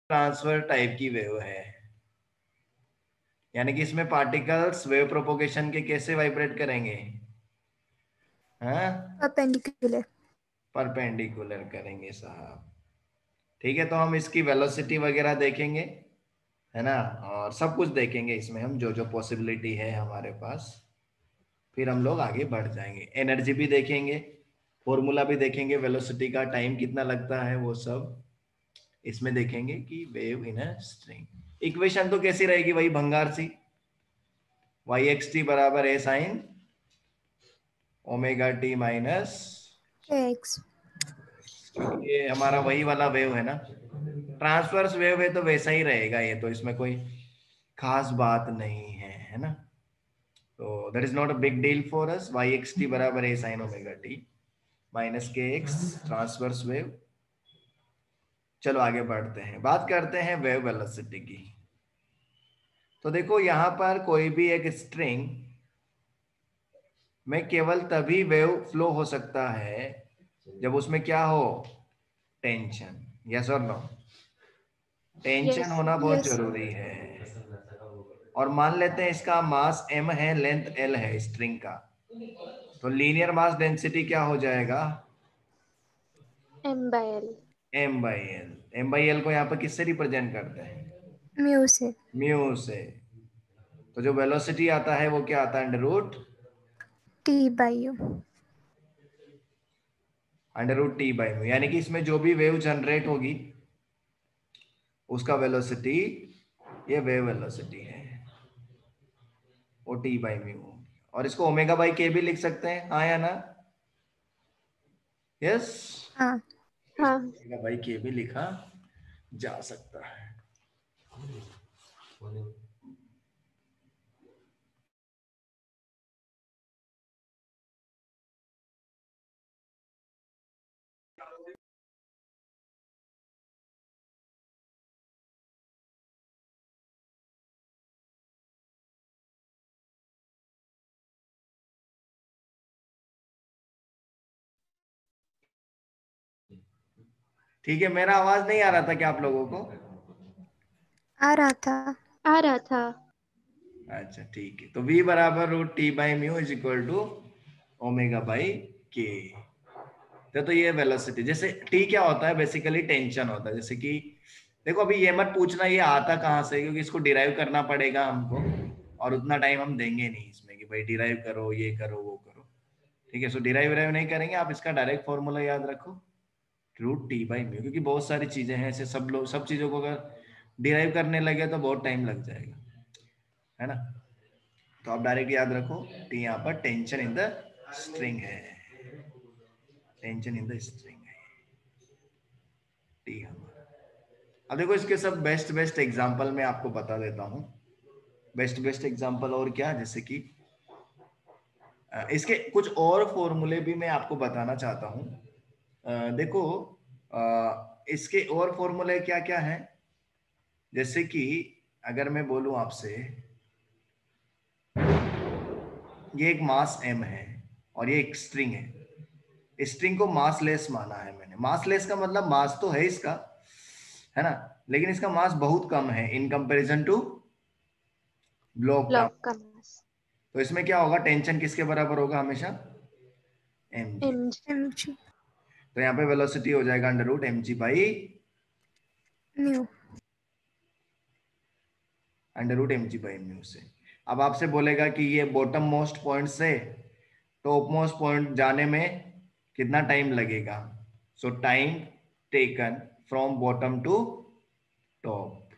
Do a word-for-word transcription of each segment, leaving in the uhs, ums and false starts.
Transfer type की wave है, यानी कि इसमें पार्टिकल्स वेव प्रोपोगेशन के कैसे वाइब्रेट करेंगे, हाँ, परपेंडिकुलर। परपेंडिकुलर करेंगे साहब। ठीक है, तो हम इसकी वेलोसिटी वगैरह देखेंगे, है ना, और सब कुछ देखेंगे इसमें हम, जो जो पॉसिबिलिटी है हमारे पास, फिर हम लोग आगे बढ़ जाएंगे। एनर्जी भी देखेंगे, फॉर्मूला भी देखेंगे, वेलोसिटी का टाइम कितना लगता है वो सब इसमें देखेंगे कि wave in a string. Equation तो कैसी रहेगी वही भंगार सी, वाई एक्स टी बराबर A sine omega T minus, X. क्योंकि ये हमारा वही वाला वेव है ना, ट्रांसवर्स वेव है तो वैसा ही रहेगा ये, तो इसमें कोई खास बात नहीं है, है ना। तो that is not a big deal for us. Y X T बराबर A sine omega T minus के एक्स, ट्रांसवर्स वेव। चलो आगे बढ़ते हैं, बात करते हैं वेव वेलोसिटी की। तो देखो यहाँ पर कोई भी एक स्ट्रिंग में केवल तभी वेव फ्लो हो सकता है जब उसमें क्या हो, टेंशन। यस और नो, टेंशन यस। होना बहुत यस। जरूरी है। और मान लेते हैं इसका मास m है, लेंथ l है स्ट्रिंग का, तो लीनियर मास डेंसिटी क्या हो जाएगा, M by L. m by L. m by L को यहाँ पर किससे रिप्रेजेंट करते हैं, म्यू से। म्यू से। तो जो वेलोसिटी आता है वो क्या आता है, under root T by U. Under root T by mu, यानी कि इसमें जो भी वेव जनरेट होगी उसका वेलोसिटी, ये वेव वेलोसिटी है, वो टी बाई म्यू। और इसको ओमेगा बाई के भी लिख सकते हैं, हाँ या ना, यस, हाँ। हाँ। ओमेगा बाई के भी लिखा जा सकता है। ठीक है, मेरा आवाज नहीं आ रहा था क्या आप लोगों को, आ रहा था। आ रहा था। अच्छा ठीक है, तो v बराबर root T by mu is equal to omega by K. तो, तो ये वेलोसिटी, जैसे t क्या होता है, बेसिकली टेंशन होता है। जैसे कि देखो अभी ये मत पूछना ये आता कहाँ से, क्योंकि इसको डिराइव करना पड़ेगा हमको, और उतना टाइम हम देंगे नहीं इसमें कि भाई डिराइव करो, ये करो, वो करो। ठीक है, सो डिराइव डिराइव नहीं करेंगे, आप इसका डायरेक्ट फॉर्मूला याद रखो, रूट टी बाई म्यू, क्योंकि बहुत सारी चीजें हैं ऐसे, सब लोग सब चीजों को अगर डिराइव करने लगे तो बहुत टाइम लग जाएगा, है ना। तो आप डायरेक्ट याद रखो, टी यहाँ पर टेंशन इन द स्ट्रिंग है, टेंशन इन द स्ट्रिंग है टी हमारा। अब देखो इसके सब बेस्ट बेस्ट एग्जांपल मैं आपको बता देता हूँ। बेस्ट बेस्ट एग्जांपल और क्या, जैसे कि अ, इसके कुछ और फॉर्मूले भी मैं आपको बताना चाहता हूँ। अ, देखो अ, इसके और फॉर्मूले क्या क्या हैं, जैसे कि अगर मैं बोलूं आपसे, ये एक मास m है और ये एक स्ट्रिंग है। स्ट्रिंग को मासलेस माना है मैंने। मासलेस का मतलब मास तो है इसका, है ना, लेकिन इसका मास बहुत कम है इन कंपैरिजन टू ब्लॉक का। ब्लॉक का मास। तो इसमें क्या होगा, टेंशन किसके बराबर होगा हमेशा, M G. M G. M G. तो यहाँ पे वेलोसिटी हो जाएगा under root M G by mu. Under root M G by mu से। अब आपसे बोलेगा कि ये बॉटम मोस्ट पॉइंट से टॉप मोस्ट पॉइंट जाने में कितना टाइम लगेगा। So time taken from bottom to top,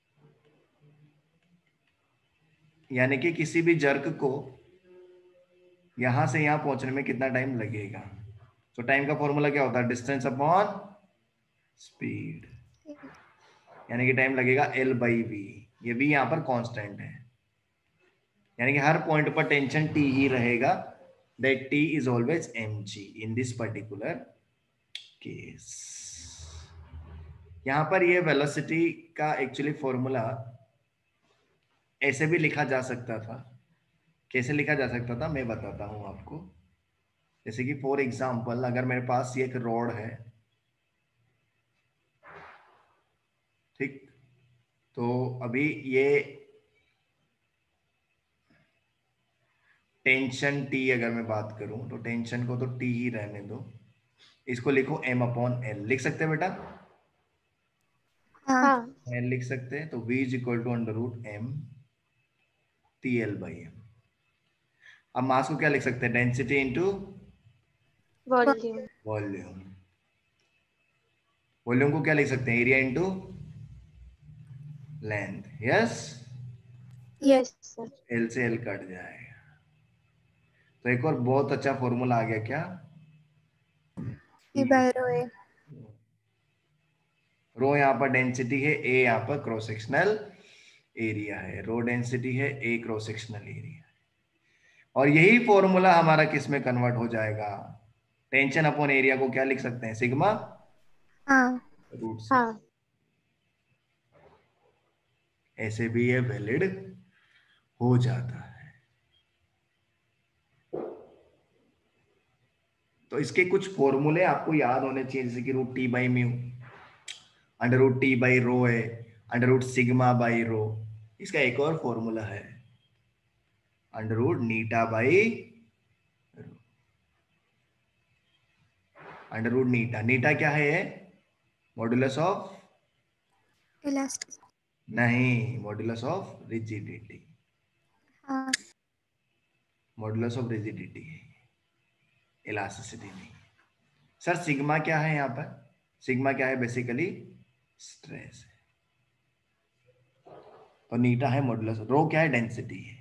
यानी कि किसी भी जर्क को यहां से यहां पहुंचने में कितना टाइम लगेगा। सो so, टाइम का फॉर्मूला क्या होता है, डिस्टेंस अपॉन स्पीड, यानी कि टाइम लगेगा एल बाई वी। ये भी यहाँ पर कांस्टेंट है, यानी कि हर पॉइंट पर टेंशन टी ही रहेगा, that T is always M G in this particular case. यहाँ पर ये वेलोसिटी का एक्चुअली फॉर्मूला ऐसे भी लिखा जा सकता था। कैसे लिखा जा सकता था मैं बताता हूँ आपको। जैसे कि फॉर एग्जाम्पल अगर मेरे पास ये एक रॉड है, ठीक, तो अभी ये टेंशन टी अगर मैं बात करूं तो टेंशन को तो टी ही रहने दो, इसको लिखो एम अपॉन एल, लिख सकते हैं बेटा? हाँ हाँ एल लिख सकते हैं, तो v is equal to under root M T L by M. अब मास को क्या लिख सकते हैं? Density into volume. Volume. Volume को क्या लिख सकते हैं? Area into length. Yes, yes sir. L से एल कट जाएगा। तो एक और बहुत अच्छा फॉर्मूला आ गया, क्या? टी बाई रो ए। रो यहाँ पर डेंसिटी है, ए यहाँ पर क्रॉस सेक्शनल एरिया है। रो डेंसिटी है, ए क्रॉस सेक्शनल एरिया, और यही फॉर्मूला हमारा किस में कन्वर्ट हो जाएगा? टेंशन अपॉन एरिया को क्या लिख सकते हैं? सिग्मा हाँ रूट सी। हाँ ऐसे भी ये वैलिड हो जाता है। तो इसके कुछ फॉर्मूले आपको याद होने चाहिए, जैसे कि root T by mu, under root T by rho है, under root sigma by rho. इसका एक और फॉर्मूला है under root eta by under root eta. Eta क्या है? ये मॉड्यूलस ऑफ, इलास्टिक। नहीं, मॉड्यूलस ऑफ रिजिडिटी। हाँ मॉड्यूलस ऑफ रिजिडिटी है, इलास्टिसिटी नहीं। सर सिग्मा क्या है यहाँ पर? सिग्मा क्या है? बेसिकली स्ट्रेस है। तो नीटा है मॉड्यूलस, रो क्या है? डेंसिटी है।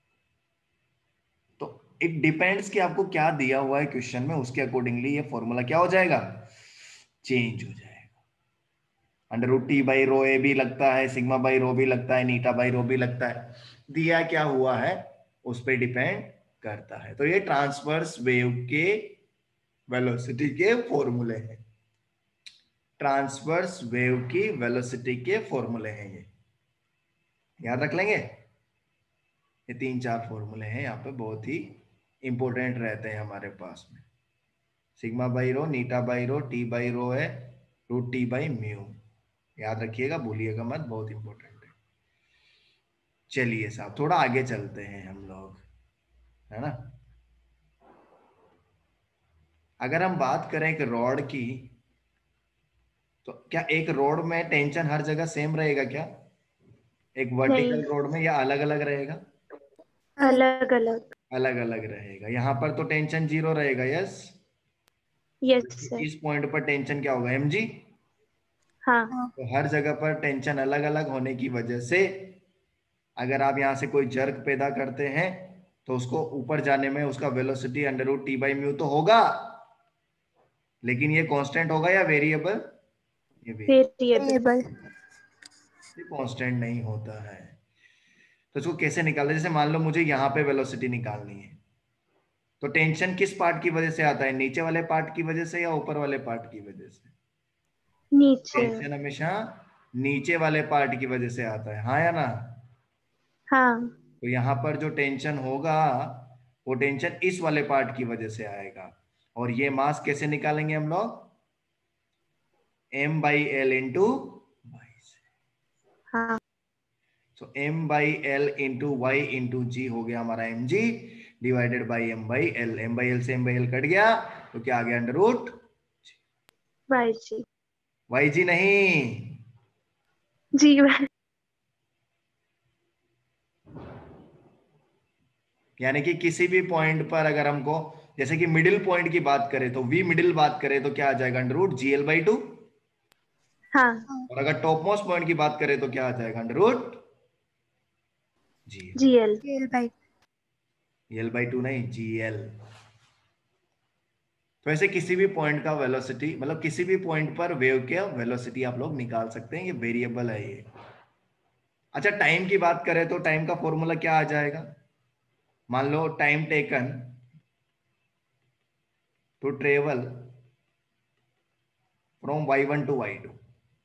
तो इट डिपेंड्स कि आपको क्या दिया हुआ है क्वेश्चन में, उसके अकॉर्डिंगली ये फॉर्मूला क्या हो जाएगा? चेंज हो जाएगा। Under root T by rho A भी लगता है, सिग्मा बाई रो भी लगता है, नीटा बाई रो भी लगता है। दिया क्या हुआ है उस पर डिपेंड करता है। तो ये ट्रांसवर्स वेव के वेलोसिटी के फॉर्मूले हैं। ट्रांसवर्स वेव की वेलोसिटी के फॉर्मूले हैं, ये याद रख लेंगे। ये तीन चार फॉर्मूले हैं यहाँ पे, बहुत ही इंपॉर्टेंट रहते हैं हमारे पास में। Sigma by rho, eta by rho, T by rho है रूट टी बाई म्यू। याद रखिएगा, भूलिएगा मत, बहुत इंपॉर्टेंट है। चलिए साहब, थोड़ा आगे चलते हैं हम लोग, है ना। अगर हम बात करें एक रॉड की, तो क्या एक रॉड में टेंशन हर जगह सेम रहेगा क्या? एक नहीं, वर्टिकल रॉड में, या अलग अलग रहेगा? अलग। अलग अलग। अलग अलग रहेगा। यहाँ पर तो टेंशन जीरो रहेगा, यस। Yes sir. इस पॉइंट पर टेंशन क्या होगा? M G. हाँ हाँ तो हर जगह पर टेंशन अलग अलग होने की वजह से, अगर आप यहाँ से कोई जर्क पैदा करते हैं तो उसको ऊपर जाने में उसका velocity under root T by mu तो होगा, लेकिन ये कांस्टेंट होगा या वेरिएबल? ये वेरिएबल, वेरिएबल। वेरिएबल। ये कांस्टेंट नहीं होता है। तो इसको कैसे निकालना? जैसे मान लो मुझे यहाँ पे वेलोसिटी निकालनी है, तो टेंशन किस पार्ट की वजह से आता है? नीचे वाले पार्ट की वजह से या ऊपर वाले पार्ट की वजह से? नीचे। टेंशन हमेशा नीचे वाले पार्ट की वजह से आता है, हाँ या ना? हाँ तो यहाँ पर जो टेंशन होगा वो टेंशन इस वाले पार्ट की वजह से आएगा। और ये मास कैसे निकालेंगे हम लोग? M by L into Y से। हाँ so M by L into Y into G हो गया हमारा M G, divided by M by L. M by L से एम बाई एल कट गया, तो क्या आ गया? Under root Y G. Y G नहीं, जी वाई। यानी कि किसी भी पॉइंट पर अगर हमको, जैसे कि मिडिल पॉइंट की बात करें तो वी मिडिल बात करें तो क्या आ जाएगा? Under root G L by two. हाँ और अगर टॉप मोस्ट पॉइंट की बात करें तो क्या आ जाएगा? Under root G G L. L by. L by two नहीं, जी एल। तो ऐसे किसी भी पॉइंट का वेलोसिटी, मतलब किसी भी पॉइंट पर वेव के वेलोसिटी आप लोग निकाल सकते हैं, ये वेरिएबल है ये। अच्छा, टाइम की बात करें तो टाइम का फॉर्मूला क्या आ जाएगा? मान लो time taken to travel from Y one to Y two,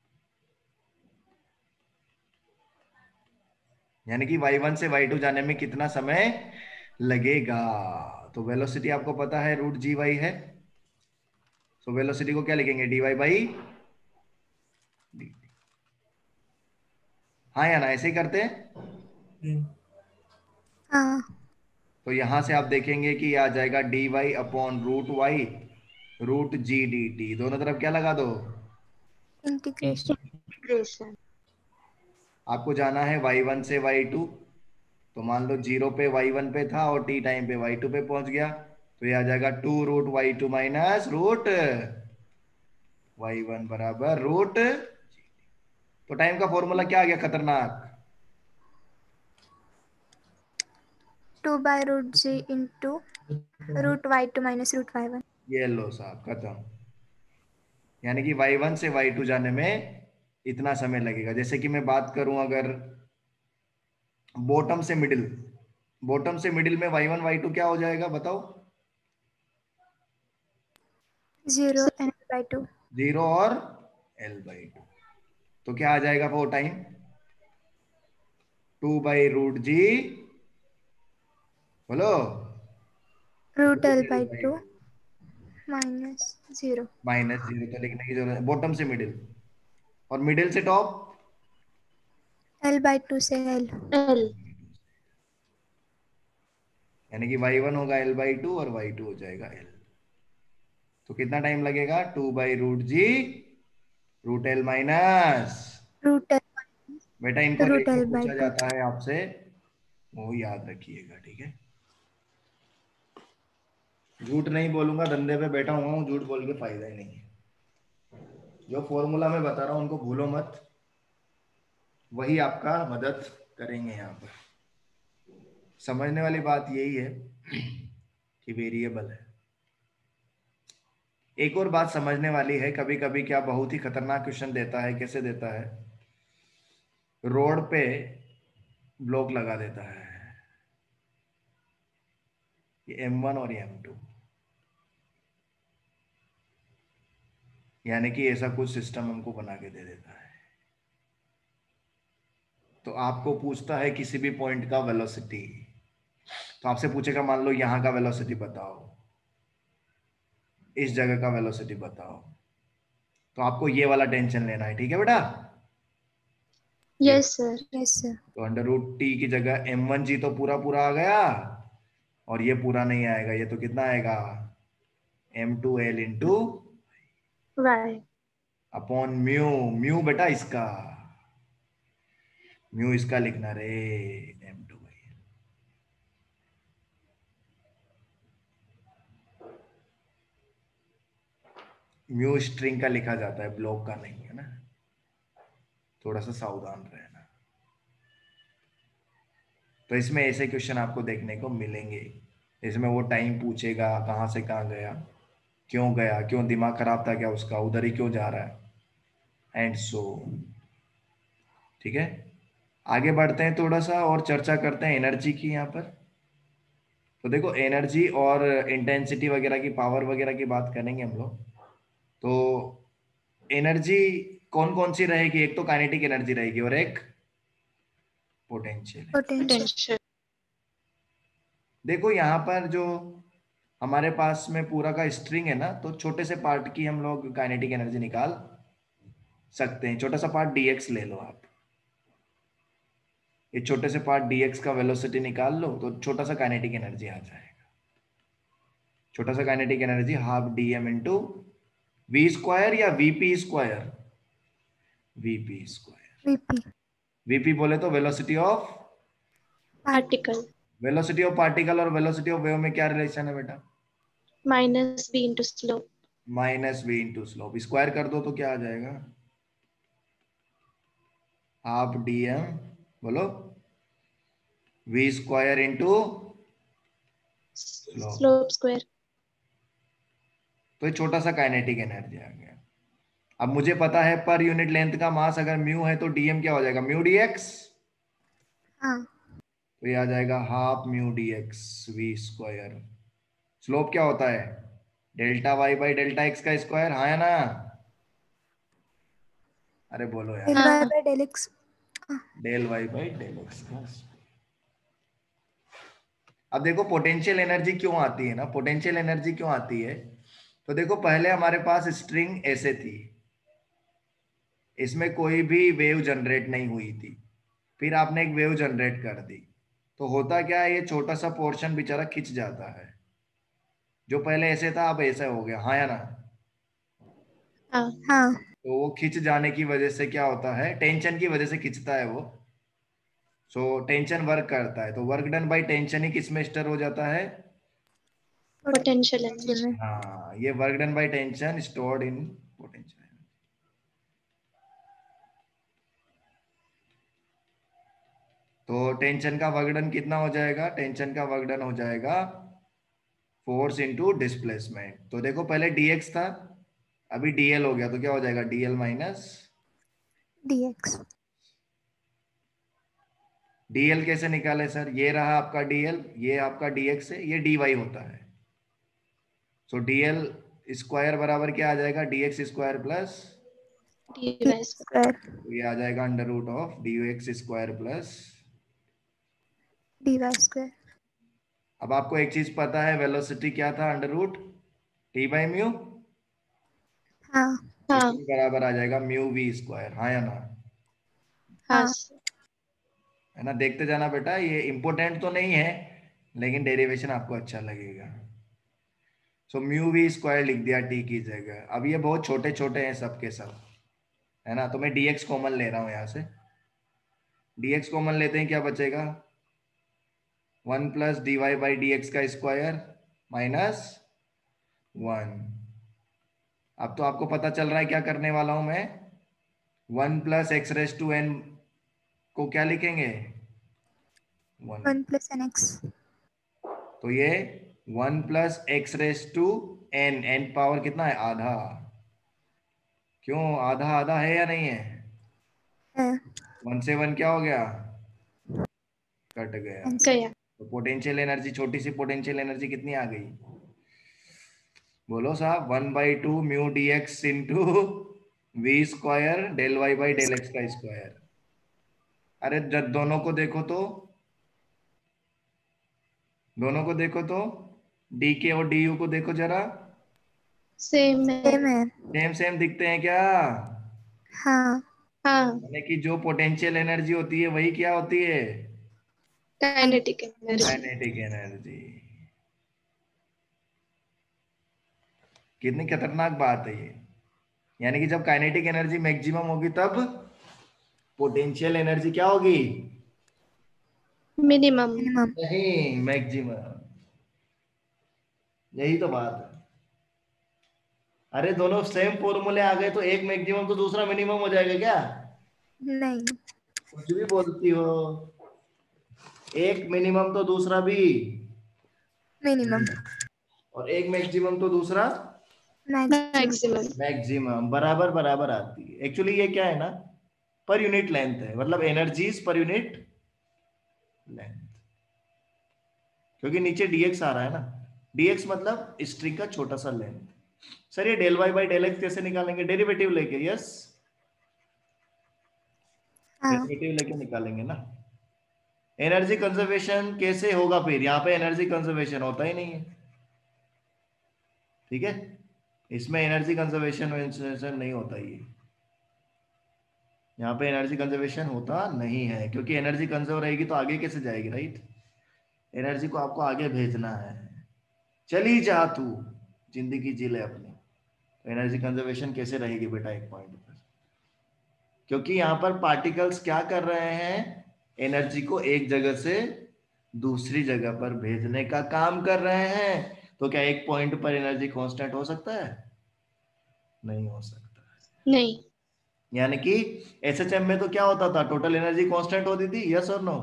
यानी कि वाई वन से वाई टू जाने में कितना समय लगेगा? तो वेलोसिटी आपको पता है रूट जी वाई है। सो वेलोसिटी को क्या लिखेंगे? D Y by D T. हाँ या ना, ऐसे ही करते हैं। हाँ। तो यहां से आप देखेंगे कि आ जाएगा D Y upon root Y root G D T, दोनों तरफ क्या लगा दो, इंटीग्रेशन। इंटीग्रेशन। आपको जाना है वाई वन से वाई टू, तो मान लो जीरो पे वाई वन पे था और टी टाइम पे वाई टू पे पहुंच गया, तो ये आ जाएगा two root Y two minus root Y one बराबर रूट। तो टाइम का फॉर्मूला क्या आ गया खतरनाक, two by root G into root Y two minus root Y one. ये लो साहब खत्म। यानी कि वाई वन से वाई टू जाने में इतना समय लगेगा। जैसे कि मैं बात करूं अगर बॉटम से मिडिल, बॉटम से मिडिल में वाई वन वाई टू क्या हो जाएगा बताओ, zero N by two. Zero और एल बाई टू। तो क्या आ जाएगा वो time, two by root G, बोलो, root L by two minus zero. Minus zero तो लिखने की जरूरत है, बॉटम से मिडिल, और मिडिल से टॉप, एल बाई टू से एल। एल। यानी कि वाई वन होगा एल बाई टू और वाई टू हो जाएगा एल। तो कितना टाइम लगेगा, two by root G root L minus, root L बेटा इनको रूट रेशियो एल बाई पूछा टू। जाता है आपसे, वो याद रखिएगा, ठीक है। झूठ नहीं बोलूंगा, धंधे पे बैठा हुआ हूँ, झूठ बोल के फायदा ही नहीं है। जो फॉर्मूला मैं बता रहा हूँ उनको भूलो मत, वही आपका मदद करेंगे यहाँ पर। समझने वाली बात यही है कि वेरिएबल है। एक और बात समझने वाली है, कभी कभी क्या बहुत ही खतरनाक क्वेश्चन देता है, कैसे देता है, रोड पे ब्लॉक लगा देता है, ये एम वन और एम टू, यानी कि ऐसा कुछ सिस्टम हमको बना के दे देता है। तो आपको पूछता है किसी भी पॉइंट का वेलोसिटी, तो आपसे पूछेगा मान लो यहाँ का वेलोसिटी बताओ, इस जगह का वेलोसिटी बताओ, तो आपको ये वाला टेंशन लेना है, ठीक है बेटा। ये यस सर। Yes sir. तो अंडर रूट टी की जगह एम वन जी तो पूरा पूरा आ गया, और ये पूरा नहीं आएगा, ये तो कितना आएगा, M two L into Y. Upon mu, mu बेटा इसका, म्यू इसका लिखना रे, M two by L. Mu string का लिखा जाता है, ब्लॉक का नहीं है ना, थोड़ा सा सावधान रहना। तो इसमें ऐसे क्वेश्चन आपको देखने को मिलेंगे, इसमें वो टाइम पूछेगा कहाँ से कहाँ गया, क्यों गया, क्यों दिमाग खराब था क्या उसका, उधर ही क्यों जा रहा है, एंड सो, ठीक है। आगे बढ़ते हैं, थोड़ा सा और चर्चा करते हैं एनर्जी की यहाँ पर। तो देखो एनर्जी और इंटेंसिटी वगैरह की, पावर वगैरह की बात करेंगे हम लोग। तो एनर्जी कौन कौन सी रहेगी, एक तो काइनेटिक एनर्जी रहेगी और एक पोटेंशियल। पोटेंशियल। पोटेंशियल। देखो यहाँ पर जो हमारे पास में पूरा का स्ट्रिंग है ना, तो छोटे से पार्ट की हम लोग काइनेटिक एनर्जी निकाल सकते हैं। छोटा सा पार्ट डीएक्स ले लो आप, ये छोटे से पार्ट डीएक्स का वेलोसिटी निकाल लो, तो छोटा सा काइनेटिक एनर्जी आ जाएगा। छोटा सा kinetic energy half D M into V square या VP square, VP square. VP. VP बोले तो velocity of particle. Velocity of particle और वेलोसिटी ऑफ वेव में क्या रिलेशन है बेटा, minus B into slope. Minus V into slope, square कर दो तो क्या आ जाएगा, हाफ डी एम, बोलो, V square into slope. Slope square. तो ये छोटा सा काइनेटिक एनर्जी आ गया। अब मुझे पता है पर यूनिट लेंथ का मास अगर म्यू है तो डीएम क्या हो जाएगा, म्यू डी एक्स। हाँ। तो ये आ जाएगा half mu D X V square. Slope क्या होता है, delta Y by delta X का स्क्वायर, हाँ या ना, अरे बोलो डेल यार, Y by del X. Del Y by del X का। अब देखो पोटेंशियल एनर्जी क्यों आती है ना, पोटेंशियल एनर्जी क्यों आती है, तो देखो पहले हमारे पास स्ट्रिंग ऐसे थी, इसमें कोई भी वेव जनरेट नहीं हुई थी, फिर आपने एक वेव जनरेट कर दी, तो होता क्या है, ये छोटा सा पोर्शन बेचारा खिंच जाता है, जो पहले ऐसे था अब ऐसा हो गया, हाँ या ना। हाँ हाँ तो वो खिंच जाने की वजह से क्या होता है, टेंशन की वजह से खिंचता है वो। सो टेंशन वर्क करता है, तो वर्क डन बाय टेंशन ही किस में स्टर हो जाता है। Potential potential energy. में। हाँ, ये work done by tension stored in potential. तो टेंशन का वर्क डन कितना हो जाएगा, टेंशन का वर्क डन हो जाएगा फोर्स इंटू डिस्प्लेसमेंट। तो देखो पहले dx था, अभी dl हो गया, तो क्या हो जाएगा dl माइनस। dx। dl कैसे निकाले सर, ये रहा आपका dl, ये आपका dx है, ये dy होता है। सो dl स्क्वायर बराबर क्या आ जाएगा, dx square plus, D D Y square. तो ये आ जाएगा under root of dx square plus. D Y square. अब आपको एक चीज पता है, वेलोसिटी क्या था, under root T by mu, हाँ तो हाँ टी बराबर आ जाएगा म्यू वी स्क्वायर, हाँ या ना। हाँ हाँ है ना, देखते जाना बेटा, ये इंपॉर्टेंट तो नहीं है लेकिन डेरिवेशन आपको अच्छा लगेगा। सो म्यू वी स्क्वायर लिख दिया टी की जगह। अब ये बहुत छोटे छोटे हैं सब के सब, है ना, तो मैं dx कॉमन ले रहा हूँ यहाँ से। dx कॉमन लेते हैं, क्या बचेगा, one plus D Y by D X का स्क्वायर माइनस वन। अब तो आपको पता चल रहा है क्या करने वाला हूं मैं, one plus X raise to N को क्या लिखेंगे, one. One plus N X. तो ये one plus X raise to N, N power कितना है, आधा। क्यों आधा, आधा है या नहीं है, है। वन से वन क्या हो गया, कट गया। आंसर। गया। तो पोटेंशियल एनर्जी, छोटी सी पोटेंशियल एनर्जी कितनी आ गई, बोलो साहब, one by two mu D X into V square del Y by del X का स्क्वायर। अरे जब दोनों को देखो तो, दोनों को देखो तो, डी के और डी यू को देखो जरा, सेम है। सेम है। सेम सेम दिखते हैं क्या, हाँ हाँ यानी कि जो पोटेंशियल एनर्जी होती है वही क्या होती है, काइनेटिक एनर्जी। Kinetic energy. कितनी खतरनाक बात है ये, यानी कि जब काइनेटिक एनर्जी मैक्सिमम होगी तब पोटेंशियल एनर्जी क्या होगी, मिनिमम। मिनिमम। नहीं मैक्सिमम। यही तो बात है। अरे दोनों सेम फॉर्मूले आ गए तो एक मैक्सिमम तो दूसरा मिनिमम हो जाएगा क्या, नहीं। कुछ भी बोलती हो, एक मिनिमम तो दूसरा भी, मिनिमम। और एक मैक्सिमम तो दूसरा मैक्सिमम। मैक्सिमम। मैक्सिमम, बराबर बराबर आती है। एक्चुअली ये क्या है ना, पर यूनिट लेंथ है, मतलब एनर्जीज पर यूनिट लेंथ, क्योंकि नीचे dx आ रहा है ना, dx मतलब स्ट्रिंग का छोटा सा लेंथ। सर ये del Y by del X कैसे निकालेंगे, डेरिवेटिव लेके, यस हाँ डेरिवेटिव लेके निकालेंगे ना। एनर्जी कंजर्वेशन कैसे होगा, फिर यहाँ पे एनर्जी कंजर्वेशन होता ही नहीं है, ठीक है, इसमें एनर्जी कंजर्वेशन नहीं होता, ये यहाँ पे एनर्जी कंजर्वेशन होता नहीं है, क्योंकि एनर्जी कंजर्व रहेगी तो आगे कैसे जाएगी, राइट, एनर्जी को आपको आगे भेजना है, चली जा तू जिंदगी जी ले अपनी। तो एनर्जी कंजर्वेशन कैसे रहेगी बेटा, एक पॉइंट पर, क्योंकि यहाँ पर पार्टिकल्स क्या कर रहे हैं, एनर्जी को एक जगह से दूसरी जगह पर भेजने का काम कर रहे हैं। तो क्या एक पॉइंट पर एनर्जी कांस्टेंट हो सकता है, नहीं हो सकता। नहीं। यानी कि एसएचएम में तो क्या होता था, टोटल एनर्जी कांस्टेंट होती थी, यस और नो,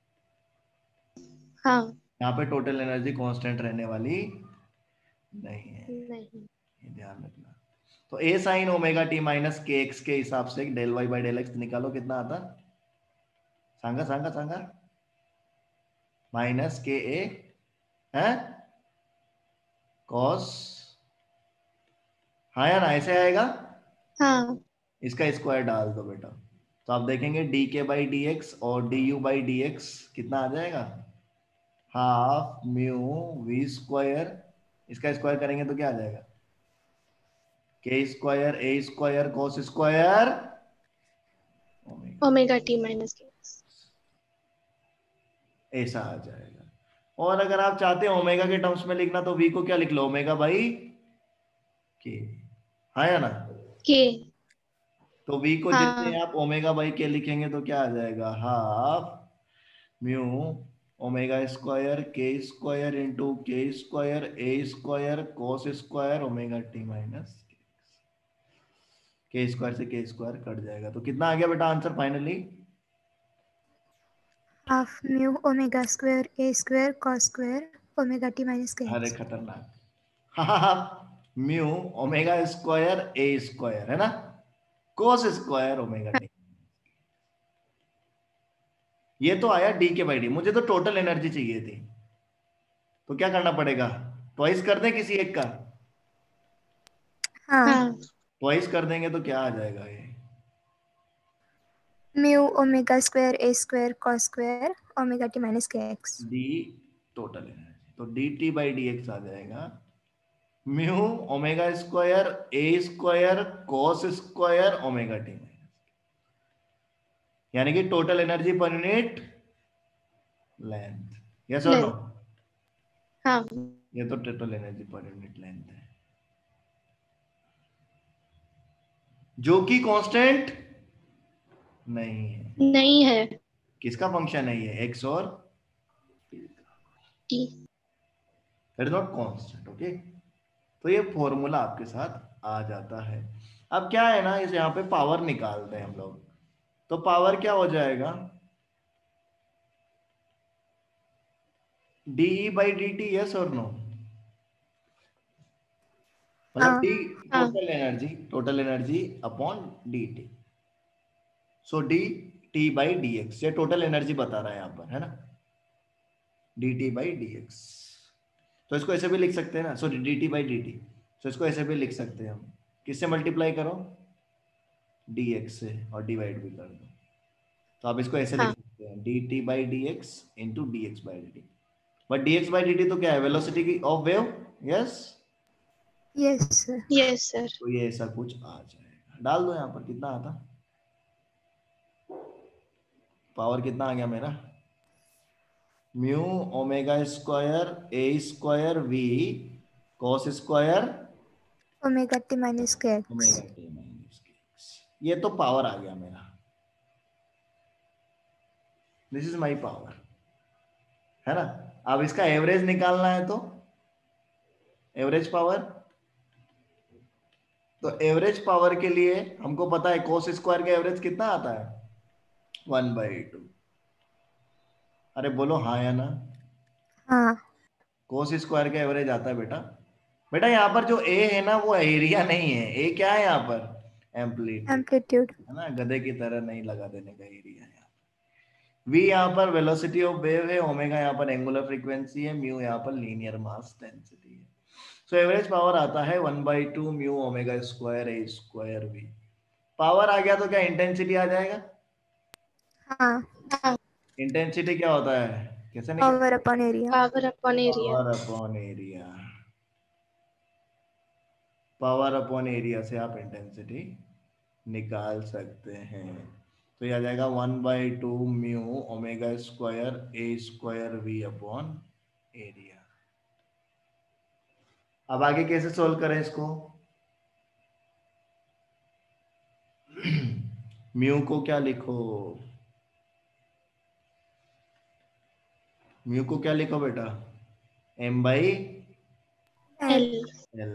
हाँ यहाँ पे टोटल एनर्जी कांस्टेंट रहने वाली नहीं है, नहीं। ये ध्यान रखना। तो A sine omega T minus के एक्स के हिसाब से del Y by del X निकालो, कितना आता, सांगा सांगा सांगा, माइनस के ए है कॉस, हाँ या ना, ऐसे आएगा, हाँ इसका स्क्वायर डाल दो बेटा, तो आप देखेंगे D K by D X और D U by D X कितना आ जाएगा, हाफ म्यू वी स्क्वायर, इसका स्क्वायर करेंगे तो क्या आ जाएगा, K square A square cos square omega. Omega T minus K. ऐसा आ जाएगा। और अगर आप चाहते हैं ओमेगा के टर्म्स में लिखना तो वी को क्या लिख लो, ओमेगा बाई के, हाँ या ना। के। तो वी को जैसे हाँ आप ओमेगा बाई के लिखेंगे तो क्या आ जाएगा, half mu omega square K square into K square A square cos square omega T minus K square से के स्क्वायर कट जाएगा। तो कितना आ गया बेटा answer finally, half mu omega square A square cos square omega T minus K अरे X. खतरनाक, हाँ mu omega square A square है ना, कोस स्क्वायर ओमेगा टी। ये तो आया डी के बाई डी। मुझे तो टोटल एनर्जी चाहिए थी, तो क्या करना पड़ेगा, ट्वाइस कर दें किसी एक का, हाँ हाँ ट्वाइस कर देंगे तो क्या आ जाएगा ये, mu omega square A square cos square omega T minus के एक्स। डी टोटल एनर्जी, तो D T by D X आ जाएगा mu omega square A square cos square omega T, यानी कि total energy per unit length, yes और no. Length. हाँ ये तो total energy per unit length है, जो कि कांस्टेंट नहीं है। नहीं है। किसका फंक्शन नहीं है, एक्स और T. That is not constant, okay. तो ये फॉर्मूला आपके साथ आ जाता है। अब क्या है ना, इस यहाँ पे पावर निकालते हैं हम लोग, तो पावर क्या हो जाएगा, D by D T, yes और नो। मतलब हाँ डी हाँ total energy, total energy upon D T, so D T by D X, ये टोटल एनर्जी बता रहा है यहाँ पर, है ना, D T by D X. तो इसको ऐसे भी लिख सकते हैं ना, sorry D T by D T, तो इसको ऐसे भी लिख सकते हैं हम, किससे मल्टीप्लाई करो, डी एक्स से, और डिवाइड भी कर दो, तो आप इसको ऐसे लिख हाँ सकते हैं D T by D X into D X by D T. But D X by D T तो क्या है, वेलोसिटी की of wave, yes. Yes sir. Yes sir. तो ये ऐसा कुछ आ जाएगा, डाल दो यहाँ पर, कितना आता, पावर कितना आ गया मेरा, mu omega square A square V cos square omega T minus के एक्स। ओमेगा टी माइनस के एक्स, ये तो पावर आ गया मेरा, दिस इज माय पावर, है ना। अब इसका एवरेज निकालना है, तो एवरेज पावर, तो एवरेज पावर के लिए हमको पता है कोस स्क्वायर का एवरेज कितना आता है, वन बाई टू। अरे बोलो हाँ या ना, हाँ कोस स्क्वायर का एवरेज आता है बेटा। बेटा यहाँ पर जो ए है ना वो एरिया नहीं है, ए क्या है यहाँ पर, एम्पलीट्यूड, एम्पलीट्यूड। है ना, गधे की तरह नहीं लगा देने का एरिया है। वी यहाँ पर वेलोसिटी ऑफ वेव है, ओमेगा यहाँ पर एंगुलर फ्रीक्वेंसी है, म्यू यहाँ पर लीनियर मास डेंसिटी है। सो एवरेज पावर आता है one by two mu omega square A square V. Power आ गया तो क्या इंटेंसिटी आ जाएगा, हाँ इंटेंसिटी क्या होता है, कैसे निकल, power upon area. Power upon area. Power upon area, power upon area से आप इंटेंसिटी निकाल सकते हैं। तो ये आ जाएगा one by two mu omega square A square V upon area. अब आगे कैसे सोल्व करें इसको, म्यू को क्या लिखो, म्यू को क्या लिखो बेटा, M by L. L,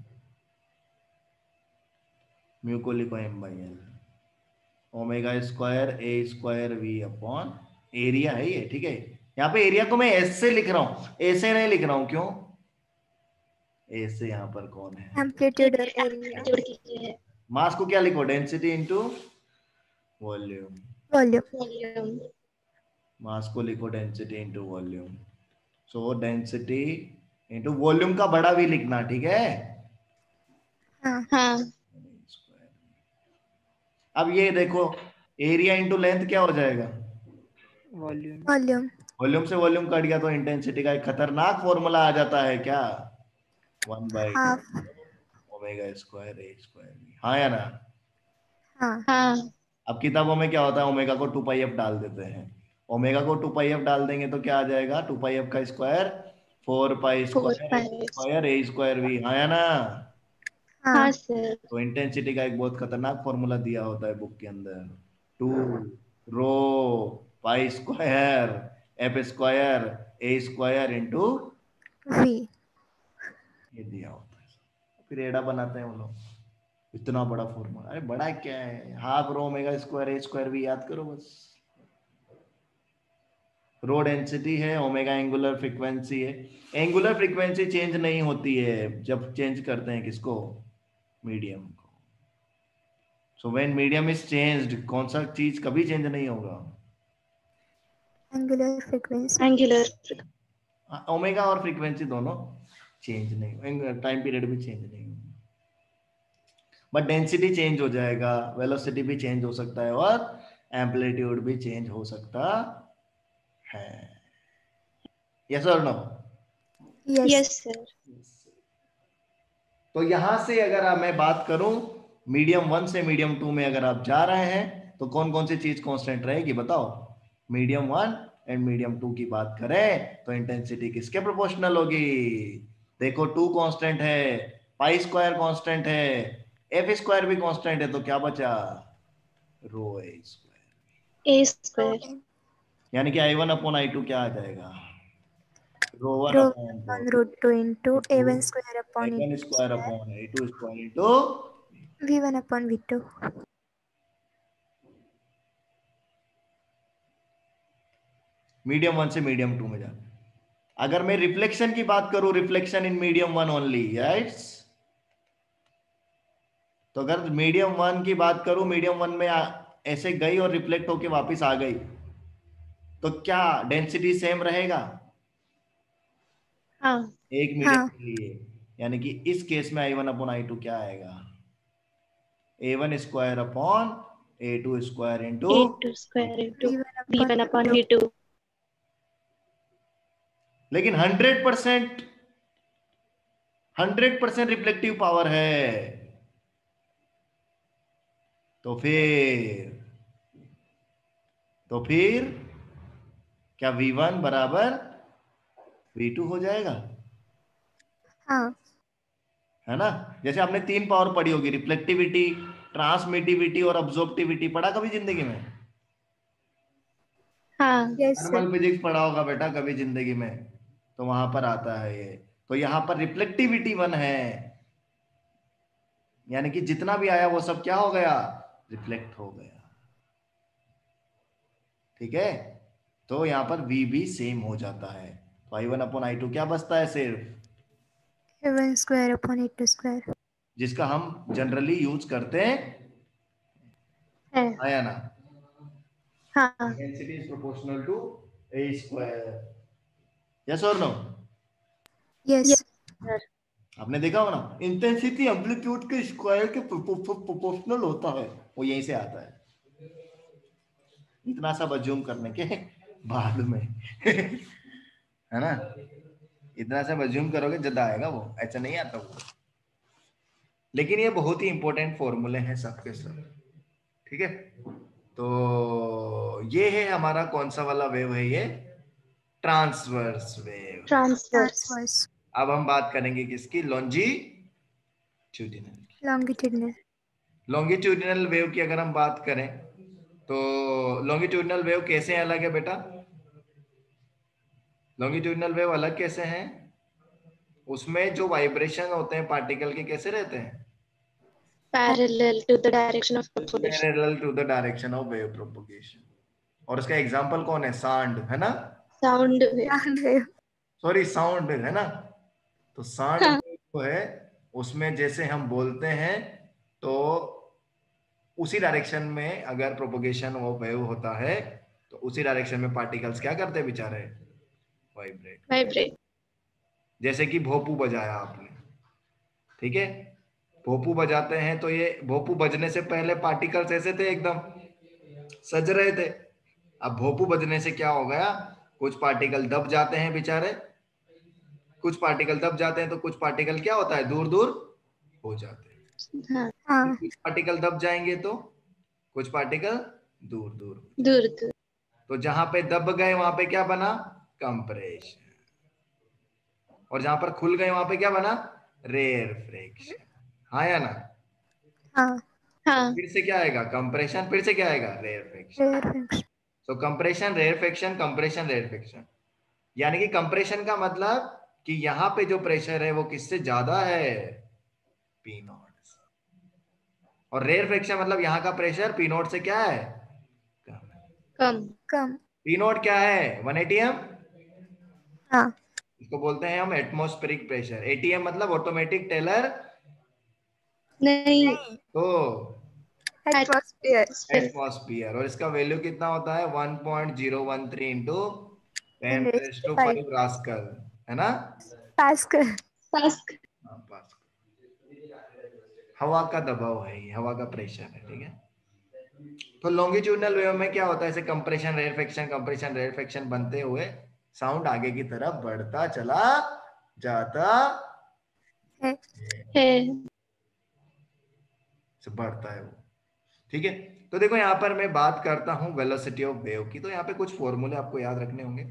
mu को लिखो M by L, omega square A square V upon area है ये, ठीक है। यहाँ पे एरिया को मैं एस से लिख रहा हूं, ए से नहीं लिख रहा हूं, क्यों, ए से यहाँ पर कौन है, एम्पलीट्यूड और एरिया। मास को क्या लिखो, density into volume, volume. Mass को लिखो density into volume, so density into volume का बड़ा भी लिखना, ठीक है। हाँ हाँ अब ये देखो एरिया इंटू लेंथ क्या हो जाएगा, वॉल्यूम। वॉल्यूम। वॉल्यूम से वॉल्यूम कट गया तो इंटेंसिटी का एक खतरनाक फॉर्मूला आ जाता है, क्या, one by half. Omega square A square, हाँ या ना। हाँ हाँ अब किताबों में क्या होता है, ओमेगा को टू पाई एफ डाल देते हैं, ओमेगा को टू पाई एफ डाल देंगे तो क्या आ जाएगा, टू पाई एफ का square four pi four square pi square A square V, हाँ या ना। हाँ हाँ सर। तो इंटेंसिटी का एक बहुत खतरनाक फॉर्मूला दिया होता है बुक के अंदर, two rho pi square F square A square into V. ये दिया होता है। फिर एडा बनाते हैं वो लोग, इतना बड़ा फॉर्मूला, अरे बड़ा क्या है, half rho omega square A square भी याद करो बस। रो डेंसिटी है, ओमेगा एंगुलर फ्रीक्वेंसी है। एंगुलर फ्रीक्वेंसी चेंज नहीं होती है जब चेंज करते हैं किसको, मीडियम को। So when medium is changed, कौन सा चीज कभी चेंज नहीं होगा, एंगुलर फ्रीक्वेंसी। एंगुलर। ओमेगा और फ्रीक्वेंसी दोनों चेंज नहीं, टाइम पीरियड भी चेंज नहीं, बट डेंसिटी चेंज हो जाएगा, वेलोसिटी भी चेंज हो सकता है और एम्पलीट्यूड भी चेंज हो सकता है। यस और नो? यस। Yes sir. तो यहां से अगर आप मैं बात करूं मीडियम वन से मीडियम टू में अगर आप जा रहे हैं तो कौन कौन सी चीज कांस्टेंट रहेगी बताओ। Medium one and medium two की बात करें तो इंटेंसिटी किसके प्रोपोर्शनल होगी, देखो टू कांस्टेंट है, पाई स्क्वायर कांस्टेंट है, एफ स्क्वायर भी कांस्टेंट है, तो क्या बचा, रो ए स्क्वायर। A square. यानी कि I one upon I two क्या आ जाएगा, rho one rho upon one root two into A one square I upon one square upon I two square into V one upon V two. Medium one से medium two में जा। अगर मैं reflection की बात करूं, reflection in medium one only, yes, तो अगर मीडियम वन की बात करूं, मीडियम वन में आ, ऐसे गई और रिफ्लेक्ट होके वापस आ गई, तो क्या डेंसिटी सेम रहेगा हाँ। एक मीडियम हाँ। के लिए, यानी कि इस केस में I one upon I two क्या आएगा, A one square upon A two square into A two square into V V one upon V two. लेकिन hundred percent hundred percent reflective power है, तो फिर तो फिर क्या वी वन बराबर वी टू हो जाएगा, हाँ। है ना। जैसे आपने तीन पावर पढ़ी होगी, रिफ्लेक्टिविटी, ट्रांसमिटिविटी और अब्जॉर्प्टिविटी, पढ़ा कभी जिंदगी में, हाँ। Yes sir. थर्मल फिजिक्स पढ़ा होगा बेटा कभी जिंदगी में, तो वहां पर आता है ये। तो यहां पर रिफ्लेक्टिविटी वन है, यानी कि जितना भी आया वो सब क्या हो गया, रिफ्लेक्ट हो गया, ठीक है। तो यहां पर v भी सेम हो जाता है, तो I one upon I two क्या बचता है सिर्फ, A one square upon A two square, जिसका हम जनरली यूज करते हैं, है। आया ना। हाँ। Density is proportional to A square, yes और नो। यस। सर। आपने देखा हो ना, इंटेंसिटी एम्पलीट्यूड के स्क्वायर के प्रोपोर्शनल होता है, वो यहीं से आता है, इतना सब अज्यूम करने के बाद में है ना, इतना सब अज्यूम करोगे जब आएगा वो, ऐसा नहीं आता वो। लेकिन ये बहुत ही इंपॉर्टेंट फॉर्मूले हैं सबके सब, ठीक है। तो ये है हमारा कौन सा वाला वेव है, ये ट्रांसवर्स वेव। ट्रांसवर्स। अब हम बात करेंगे किसकी, लॉन्जिट्यूडिनल। लॉन्गिट्यूडिनल। लॉन्गिट्यूडिनल वेव की अगर हम बात करें तो लॉन्गिट्यूडिनल वेव कैसे अलग है बेटा, लॉन्गिट्यूडिनल वेव अलग कैसे हैं, उसमें जो वाइब्रेशन होते हैं पार्टिकल के कैसे रहते हैं, parallel to the direction of propagation. Parallel to the direction of wave propagation. और इसका एग्जांपल कौन है, सांड, है ना, sound wave. Wave. Sorry sound, है ना। तो सांड हाँ। जो है उसमें जैसे हम बोलते हैं तो उसी डायरेक्शन में अगर प्रोपगेशन वो वेव होता है तो उसी डायरेक्शन में पार्टिकल्स क्या करते हैं बेचारे, वाइब्रेट। वाइब्रेट। जैसे कि भोपू बजाया आपने, ठीक है, भोपू बजाते हैं तो ये भोपू बजने से पहले पार्टिकल्स ऐसे थे, एकदम सज रहे थे। अब भोपू बजने से क्या हो गया, कुछ पार्टिकल दब जाते हैं बेचारे, कुछ पार्टिकल दब जाते हैं तो कुछ पार्टिकल क्या होता है, दूर दूर हो जाते हैं। हाँ। हाँ। कुछ पार्टिकल दब जाएंगे तो कुछ पार्टिकल दूर दूर। दूर दूर। तो जहां पे दब गए वहां पे क्या बना, कंप्रेशन, और जहां पर खुल गए वहां पे क्या बना, रेयरफेक्शन। हाँ या ना? हाँ, हाँ, फिर से क्या आएगा, कंप्रेशन, फिर से क्या आएगा, rarefaction. Rarefaction. So compression rarefaction compression rarefaction, यानी कि कंप्रेशन का मतलब कि यहाँ पे जो प्रेशर है वो किससे ज्यादा है, पी नॉट। और रेयरफेक्शन मतलब यहाँ का प्रेशर पी नॉट से क्या है, कम है। कम। कम। पी नॉट क्या है, वन एटी एम। हाँ, इसको बोलते हैं हम एटमॉस्फेरिक प्रेशर। एटीएम मतलब ऑटोमेटिक टेलर, नहीं, तो एटमॉस्फेयर। एटमॉस्फेयर। और इसका वैल्यू कितना होता है, one point zero one three into ten raise to five pascal, है ना? पास्कल। पास्कल। हाँ, पास्कल। हवा का दबाव है ये, हवा का प्रेशर है, ठीक है। तो लॉन्गिट्यूडनल वेव में क्या होता है, ऐसे कंप्रेशन रेयरफेक्शन कंप्रेशन रेयरफेक्शन बनते हुए साउंड आगे की तरफ बढ़ता चला जाता है। है। से बढ़ता है वो, ठीक है। तो देखो यहाँ पर मैं बात करता हूँ वेलोसिटी ऑफ वेव की, तो यहाँ पे कुछ फॉर्मूले आपको याद रखने होंगे।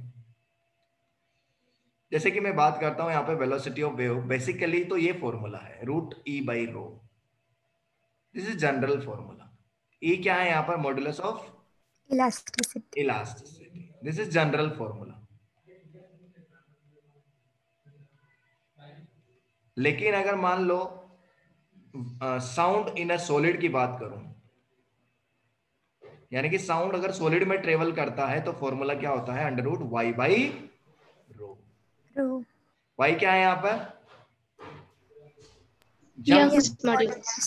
जैसे कि मैं बात करता हूँ यहाँ पे वेलोसिटी ऑफ वेव, बेसिकली तो ये फॉर्मूला है root E by rho, this is general formula. E क्या है यहाँ पर, modulus of elasticity. Elasticity, this is general formula. लेकिन अगर मान low sound in a solid की बात करूं, यानी कि साउंड अगर सॉलिड में ट्रेवल करता है तो फॉर्मूला क्या होता है, under root Y by rho. Rho. Y क्या है यहाँ पर, Young's Young's modulus.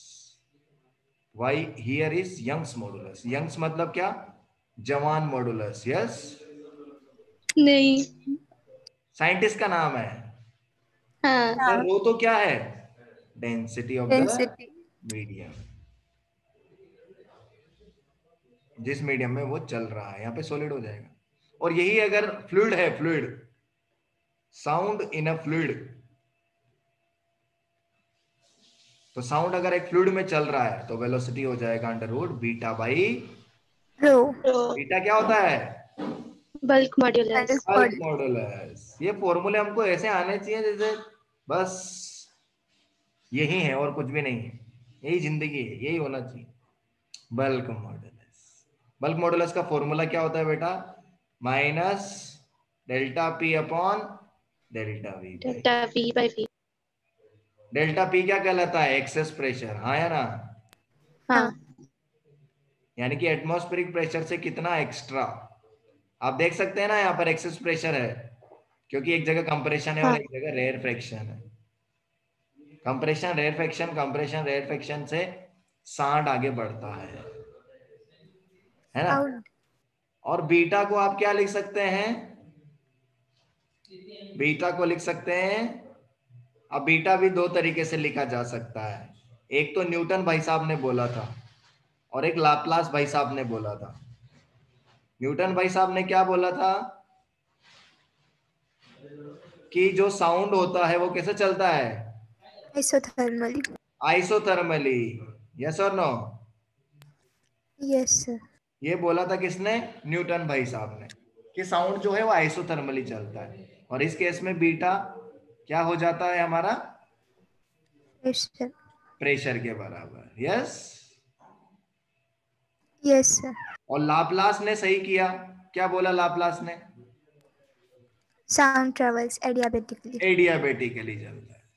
Y here is Young's modulus. Young's मतलब क्या, जवान मॉडुलस, यस, नहीं। साइंटिस्ट का नाम है। हाँ, हाँ, रो तो क्या है, density of the density. Medium, जिस मीडियम में वो चल रहा है, यहाँ पे सॉलिड हो जाएगा। और यही अगर फ्लूइड है, fluid, sound in a fluid, तो साउंड अगर एक फ्लूइड में चल रहा है तो वेलोसिटी हो जाएगा under root beta by, rho. Beta क्या होता है, bulk modulus. Bulk bulk modulus. Modulus. ये फॉर्मूले हमको ऐसे आने चाहिए जैसे बस यही है और कुछ भी नहीं है, यही जिंदगी है, यही होना चाहिए, बल्क मॉडुलस। बल्क मॉडुलस का फॉर्मूला क्या होता है बेटा, minus delta P upon delta V. Delta V by V. Delta P क्या कहलाता है, एक्सेस प्रेशर, हाँ या ना? हाँ, यानी कि एटमॉस्फेरिक प्रेशर से कितना एक्स्ट्रा, आप देख सकते हैं ना यहाँ पर एक्सेस प्रेशर है, क्योंकि एक जगह कंप्रेशन है और हाँ, एक जगह रेयर फ्रैक्शन है। Compression rarefaction compression rarefaction से साउंड आगे बढ़ता है है ना? साउंड। और बीटा को आप क्या लिख सकते हैं, बीटा को लिख सकते हैं, अब बीटा भी दो तरीके से लिखा जा सकता है, एक तो न्यूटन भाई साहब ने बोला था और एक लाप्लास भाई साहब ने बोला था। न्यूटन भाई साहब ने क्या बोला था कि जो साउंड होता है वो कैसे चलता है, आइसोथर्मली। आइसोथर्मली, यस और नो? Yes sir. ये बोला था किसने, न्यूटन भाई साहब ने, कि साउंड जो है वो आइसोथर्मली चलता है। और इस केस में बीटा क्या हो जाता है हमारा, प्रेशर। प्रेशर के बराबर, यस। Yes sir. और लाप्लास ने सही किया, क्या बोला लाप्लास ने, साउंड ट्रेवल्स एडियाबेटिकली। एडियाबेटिकली चलता है,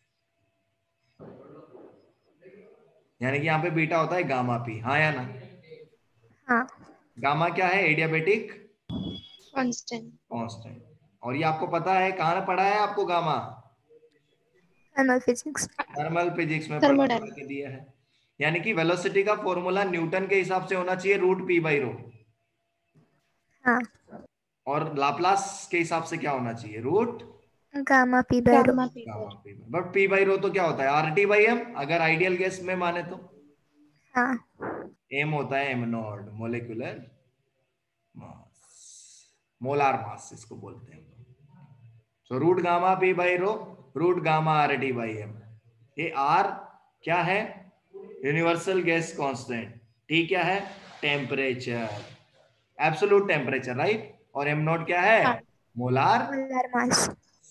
यानी कि यहाँ पे बीटा होता है गामा पी, हाँ या ना? हाँ। गामा क्या है, एडियाबेटिक कांस्टेंट। कांस्टेंट। और ये आपको पता है, कहाँ पढ़ा है आपको gamma, thermal physics. Thermal physics में पढ़ा थर्मोडायनामिक्स। के दिया है। यानी कि वेलोसिटी का फॉर्मूला न्यूटन के हिसाब से होना चाहिए रूट पी बाई रो, हाँ, और लाप्लास के हिसाब से क्या होना चाहिए, root gamma P by rho. Gamma P. Gamma P. But P by rho तो क्या होता है, आर टी बाई एम, अगर आइडियल गैस में माने तो। हाँ, एम होता है M naught, molecular mass, molar mass इसको बोलते हैं। So root gamma P by rho, root gamma R T by M. ये आर क्या है, यूनिवर्सल गैस कांस्टेंट, टी क्या है, टेम्परेचर, एब्सोल्यूट टेम्परेचर, राइट। और एम नॉट क्या है? हाँ। मोलार। Molar mass.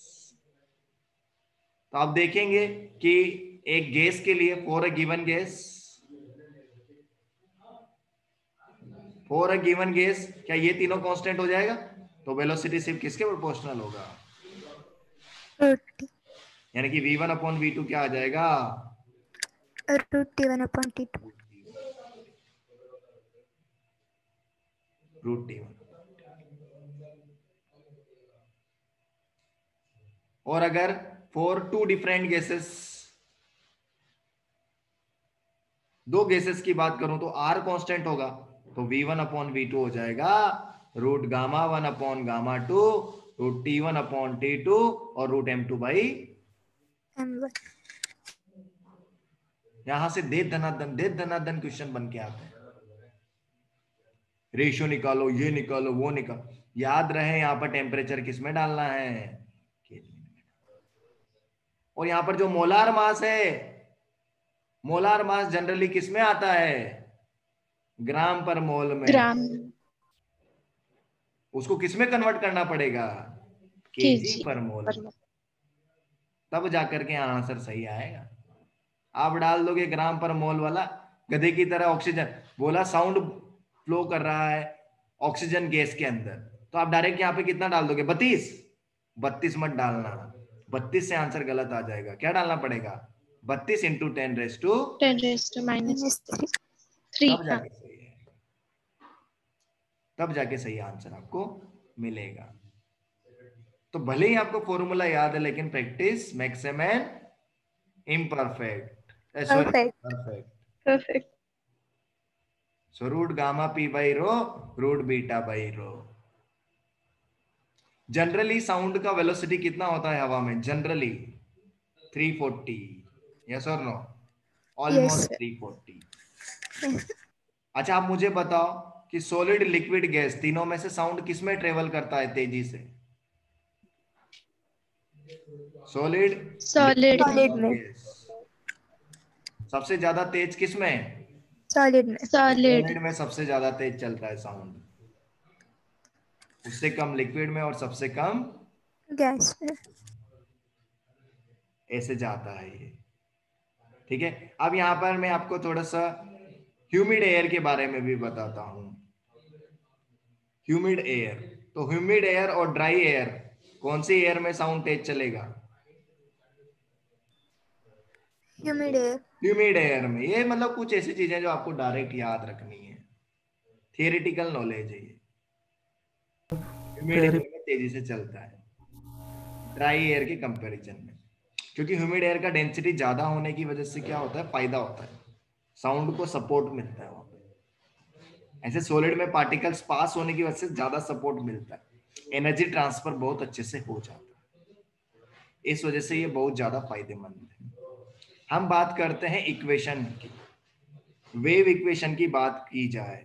तो आप देखेंगे कि एक गैस के लिए for a given gas for a given gas क्या ये तीनों कांस्टेंट हो जाएगा? तो वेलोसिटी सिर्फ किसके प्रोपोर्शनल होगा? रूट यानी कि V one upon V two क्या आ जाएगा? Root T one upon T two. Root T one. और अगर फॉर टू डिफरेंट गैसेस, दो गैसेस की बात करूं तो आर कांस्टेंट होगा, तो V one upon V two हो जाएगा root gamma one upon gamma two, root T one upon T two और root M two by M one. यहां से दे धनाधन दे धनाधन क्वेश्चन बन के आते हैं। रेशियो निकालो, ये निकालो, वो निकालो। याद रहे यहां पर टेम्परेचर किस में डालना है? और यहां पर जो मोलार मास है, मोलार मास जनरली किस में आता है? ग्राम पर मोल में। ग्राम। उसको किस में कन्वर्ट करना पड़ेगा? केजी केजी पर मोल। पर मोल। तब जाकर के आंसर सही आएगा। आप डाल दोगे ग्राम पर मोल वाला, गधे की तरह ऑक्सीजन बोला, साउंड फ्लो कर रहा है ऑक्सीजन गैस के अंदर, तो आप डायरेक्ट यहाँ पे कितना डाल दोगे? बत्तीस। बत्तीस मत डालना, बत्तीस से आंसर गलत आ जाएगा। क्या डालना पड़ेगा? बत्तीस into ten raise to ten raise to minus minus three. Three. तब जाके सही है, तब जाके सही आंसर आपको मिलेगा। तो भले ही आपको फॉर्मूला याद है, लेकिन practice makes a man imperfect, sorry perfect. Perfect. Perfect. So root gamma P by rho, root beta by rho. Generally sound का वेलोसिटी कितना होता है हवा में? Generally three forty. यस और no? Almost yes. Three forty. अच्छा आप मुझे बताओ कि सॉलिड, लिक्विड, गैस तीनों में से साउंड किस में ट्रेवल करता है तेजी से? सॉलिड, सॉलिड में। सॉलिड में। गैस। सबसे ज्यादा तेज किस में? सॉलिड में। सॉलिड। सॉलिड में सबसे ज्यादा तेज चलता है साउंड, उससे कम लिक्विड में और सबसे कम गैस में। ऐसे जाता है ये। ठीक है, अब यहां पर मैं आपको थोड़ा सा ह्यूमिड एयर के बारे में भी बताता हूं। ह्यूमिड एयर, तो ह्यूमिड एयर और ड्राई एयर, कौन सी एयर में साउंड तेज चलेगा? Humid air. ह्यूमिड एयर में। ये मतलब कुछ ऐसी चीजें जो आपको डायरेक्ट याद रखनी है, थियरिटिकल नॉलेज है ये। ह्यूमिड एयर में तेजी से चलता है ड्राई एयर के कंपैरिजन में, क्योंकि ह्यूमिड एयर का डेंसिटी ज्यादा होने की वजह से क्या होता है? फायदा होता है, साउंड को सपोर्ट मिलता है वहां पे। ऐसे सॉलिड में पार्टिकल्स पास होने की वजह से ज्यादा सपोर्ट मिलता है, एनर्जी ट्रांसफर बहुत अच्छे से हो जाता है, इस वजह से ये बहुत ज्यादा फायदेमंद है। हम बात करते हैं इक्वेशन की, वेव इक्वेशन की बात की जाए,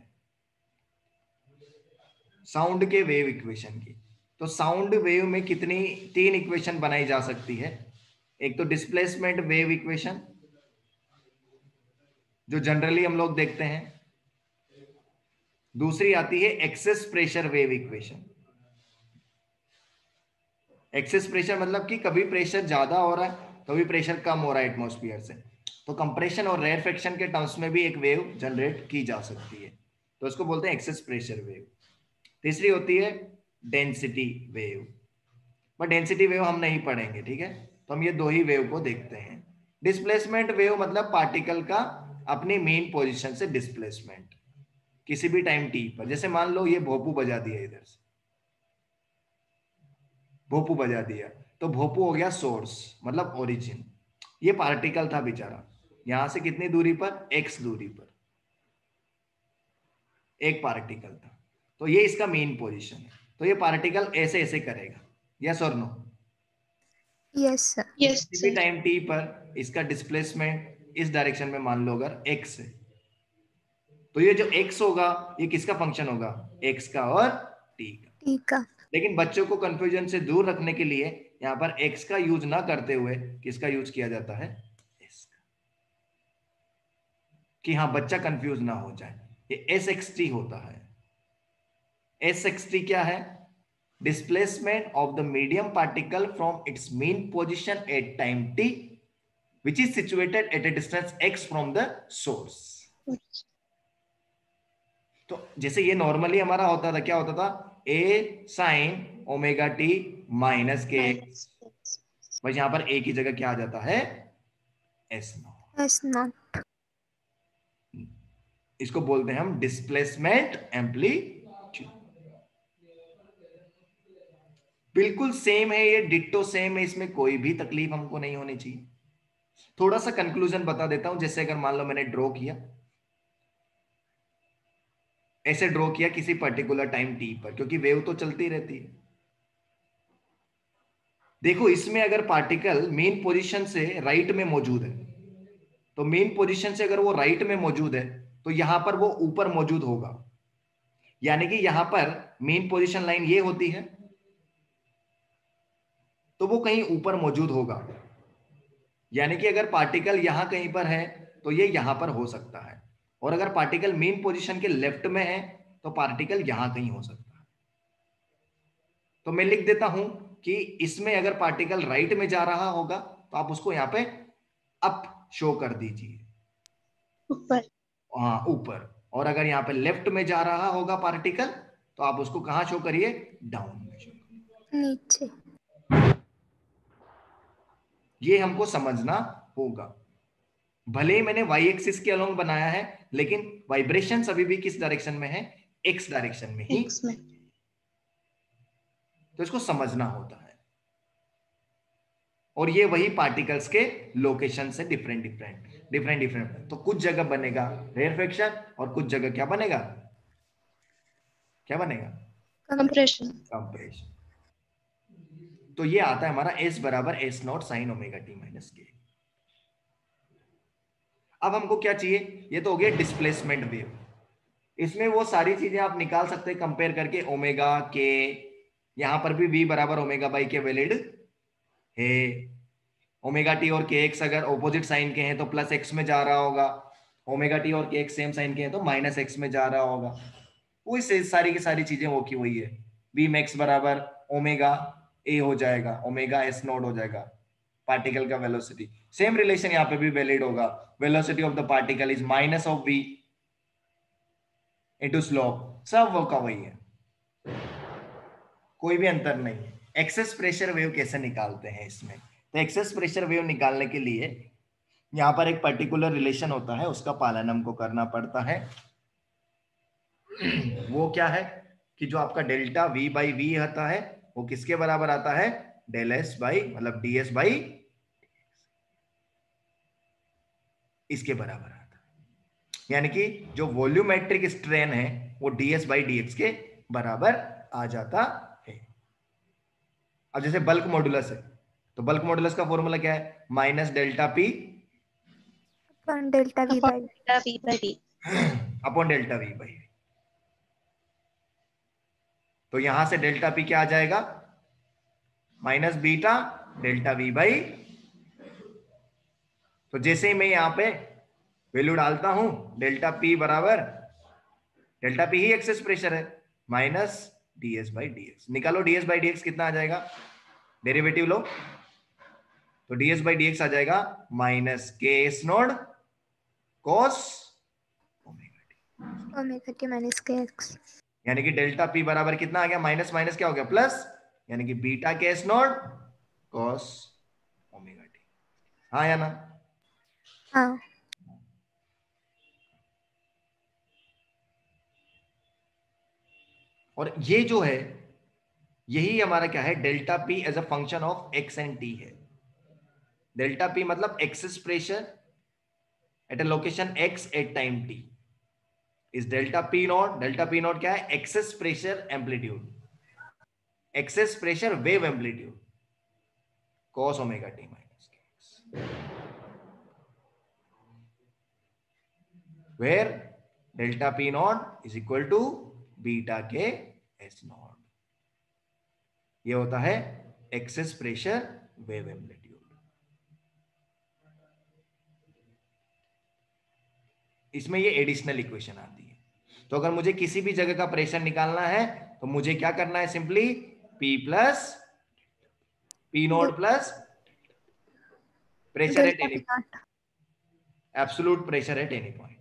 साउंड के वेव इक्वेशन की, तो साउंड वेव में कितनी, तीन इक्वेशन बनाई जा सकती है। एक तो डिस्प्लेसमेंट वेव इक्वेशन जो जनरली हम लोग देखते हैं, दूसरी आती है excess pressure wave equation. Excess pressure मतलब कि कभी प्रेशर ज्यादा हो रहा है, कभी प्रेशर कम हो रहा है एटमॉस्फेयर से, तो कंप्रेशन और रेयरफेक्शन के टर्म्स में भी एक वेव जनरेट की जा सकती है, तो इसको बोलते हैं एक्सेस प्रेशर वेव। तीसरी होती है density wave, but density wave हम नहीं पढ़ेंगे, ठीक है, तो हम ये दो ही वेव को देखते हैं। डिस्प्लेसमेंट वेव मतलब पार्टिकल का अपनी मेन पोजीशन से डिस्प्लेसमेंट किसी भी टाइम टी पर। जैसे मान लो ये भोपू बजा दिया, इधर से भोपू बजा दिया, तो भोपू हो गया सोर्स मतलब ओरिजिन, ये पार्टिकल था बेचारा, यहां से कितनी दूरी पर? एक्स दूरी पर एक पार्टिकल था, तो ये इसका मेन पोजीशन है, तो ये पार्टिकल ऐसे ऐसे करेगा। यस और नो? Yes sir. यस किसी भी सर। टाइम टी पर इसका डिस्प्लेसमेंट इस डायरेक्शन में मान लो अगर एक्स है, तो ये जो एक्स होगा ये किसका फंक्शन होगा? एक्स का और टी का। ठीक है। लेकिन बच्चों को कंफ्यूजन से दूर रखने के लिए यहाँ पर एक्स का यूज ना करते हुए किसका यूज किया जाता है? एस का, कि हाँ बच्चा कंफ्यूज ना हो जाए, ये एस एक्स टी होता है। एस एक्स टी क्या है? Displacement of the medium particle from its mean position at time T which is situated at a distance X from the source. तो जैसे ये नॉर्मली हमारा होता था, क्या होता था? A sine omega T minus के एक्स, बस यहां पर ए की जगह क्या आ जाता है? S naught. S naught. इसको बोलते हैं हम डिस्प्लेसमेंट एम्पलीट्यूड। बिल्कुल सेम है ये, डिट्टो सेम है, इसमें कोई भी तकलीफ हमको नहीं होनी चाहिए। थोड़ा सा कंक्लूजन बता देता हूं। जैसे अगर मान लो मैंने ड्रॉ किया, ऐसे ड्रॉ किया किसी पर्टिकुलर टाइम टी पर, क्योंकि वेव तो चलती रहती है। देखो इसमें अगर पार्टिकल मेन पोजीशन से राइट में मौजूद है, तो मेन पोजीशन से अगर वो राइट में मौजूद है तो यहां पर वो ऊपर मौजूद होगा। यानी कि यहां पर मेन पोजीशन लाइन ये होती है, तो वो कहीं ऊपर मौजूद होगा। यानी कि अगर पार्टिकल यहां कहीं पर है तो ये यहां पर हो सकता है, और अगर पार्टिकल मेन पोजीशन के लेफ्ट में है तो पार्टिकल यहां कहीं हो सकता है। तो मैं लिख देता हूं कि इसमें अगर पार्टिकल राइट में जा रहा होगा तो आप उसको यहां पे अप शो कर दीजिए, ऊपर। हाँ ऊपर। और अगर यहां पे लेफ्ट में जा रहा होगा पार्टिकल तो आप उसको कहां शो करिए? डाउन में शो करिए। नीचे। ये हमको समझना होगा। भले ही मैंने वाई एक्सिस के अलोंग बनाया है, लेकिन वाइब्रेशन अभी भी किस डायरेक्शन में है? एक्स डायरेक्शन में ही। एक्स में। तो इसको समझना होता है। और ये वही पार्टिकल्स के लोकेशन से डिफरेंट डिफरेंट डिफरेंट डिफरेंट तो कुछ जगह बनेगा रेयरफेक्शन और कुछ जगह क्या बनेगा? क्या बनेगा? कंप्रेशन। कंप्रेशन। तो ये आता है हमारा एस बराबर S naught sine omega T minus K. अब हमको क्या चाहिए? ये तो हो गया डिस्प्लेसमेंट वेव। इसमें वो सारी चीजें आप निकाल सकते हैं कंपेयर करके, ओमेगा के, यहां पर भी v बराबर ओमेगा बाई के वैलिड है। ओमेगा टी और के एक्स अगर ऑपोजिट साइन के हैं तो प्लस एक्स में जा रहा होगा, ओमेगा टी और के एक्स सेम साइन के हैं तो माइनस एक्स में जा रहा होगा। वही से सारी की सारी चीजें वो की वही है। बी मैक्स बराबर ओमेगा ए हो जाएगा, ओमेगा एस नॉट हो जाएगा पार्टिकल का वेलोसिटी। सेम रिलेशन यहाँ पे भी वैलिड होगा, velocity of the particle is minus of V into slope, सब वो का वही है, कोई भी अंतर नहीं है। एक्सेस प्रेशर वेव कैसे निकालते हैं इसमें? तो एक्सेस प्रेशर वेव निकालने के लिए यहां पर एक पर्टिकुलर रिलेशन होता है, उसका पालन हमको करना पड़ता है। वो क्या है कि जो आपका डेल्टा वी बाई वी आता है वो किसके बराबर आता है? डेल एस बाई मतलब डी एस बाई इसके बराबर आता है। यानी कि जो वॉल्यूमेट्रिक स्ट्रेन है वो D S by D X के बराबर आ जाता है। अब जैसे बल्क मॉडुलस है तो बल्क मॉडुलस का फॉर्मूला क्या है? Minus delta P upon delta V by delta V by V. Upon delta V by. तो यहां से डेल्टा पी क्या आ जाएगा? Minus beta delta V by. तो जैसे ही मैं यहां पे वैल्यू डालता हूं डेल्टा पी बराबर, डेल्टा पी ही एक्सेस प्रेशर है, minus D S by D X. निकालो D S by D X कितना आ जाएगा? डेरिवेटिव लो तो D S by D X आ जाएगा minus K S naught cos omega T, omega T minus के एक्स। यानी कि डेल्टा पी बराबर कितना आ गया? माइनस माइनस क्या हो गया? प्लस, यानी कि beta K S naught cos omega T. हाँ या ना? हाँ। और ये जो है यही हमारा क्या है? Delta P as a function of X and T है। डेल्टा पी मतलब excess pressure at a location X at time T is delta P naught. Delta P naught क्या है? Excess pressure amplitude, excess pressure wave amplitude cos omega T minus के X, where delta p naught is equal to beta K S naught. ये होता है excess pressure wave amplitude. इसमें ये additional equation आती है। तो अगर मुझे किसी भी जगह का प्रेशर निकालना है तो मुझे क्या करना है, simply P plus P naught plus pressure at delta any P naught. Absolute pressure at any point.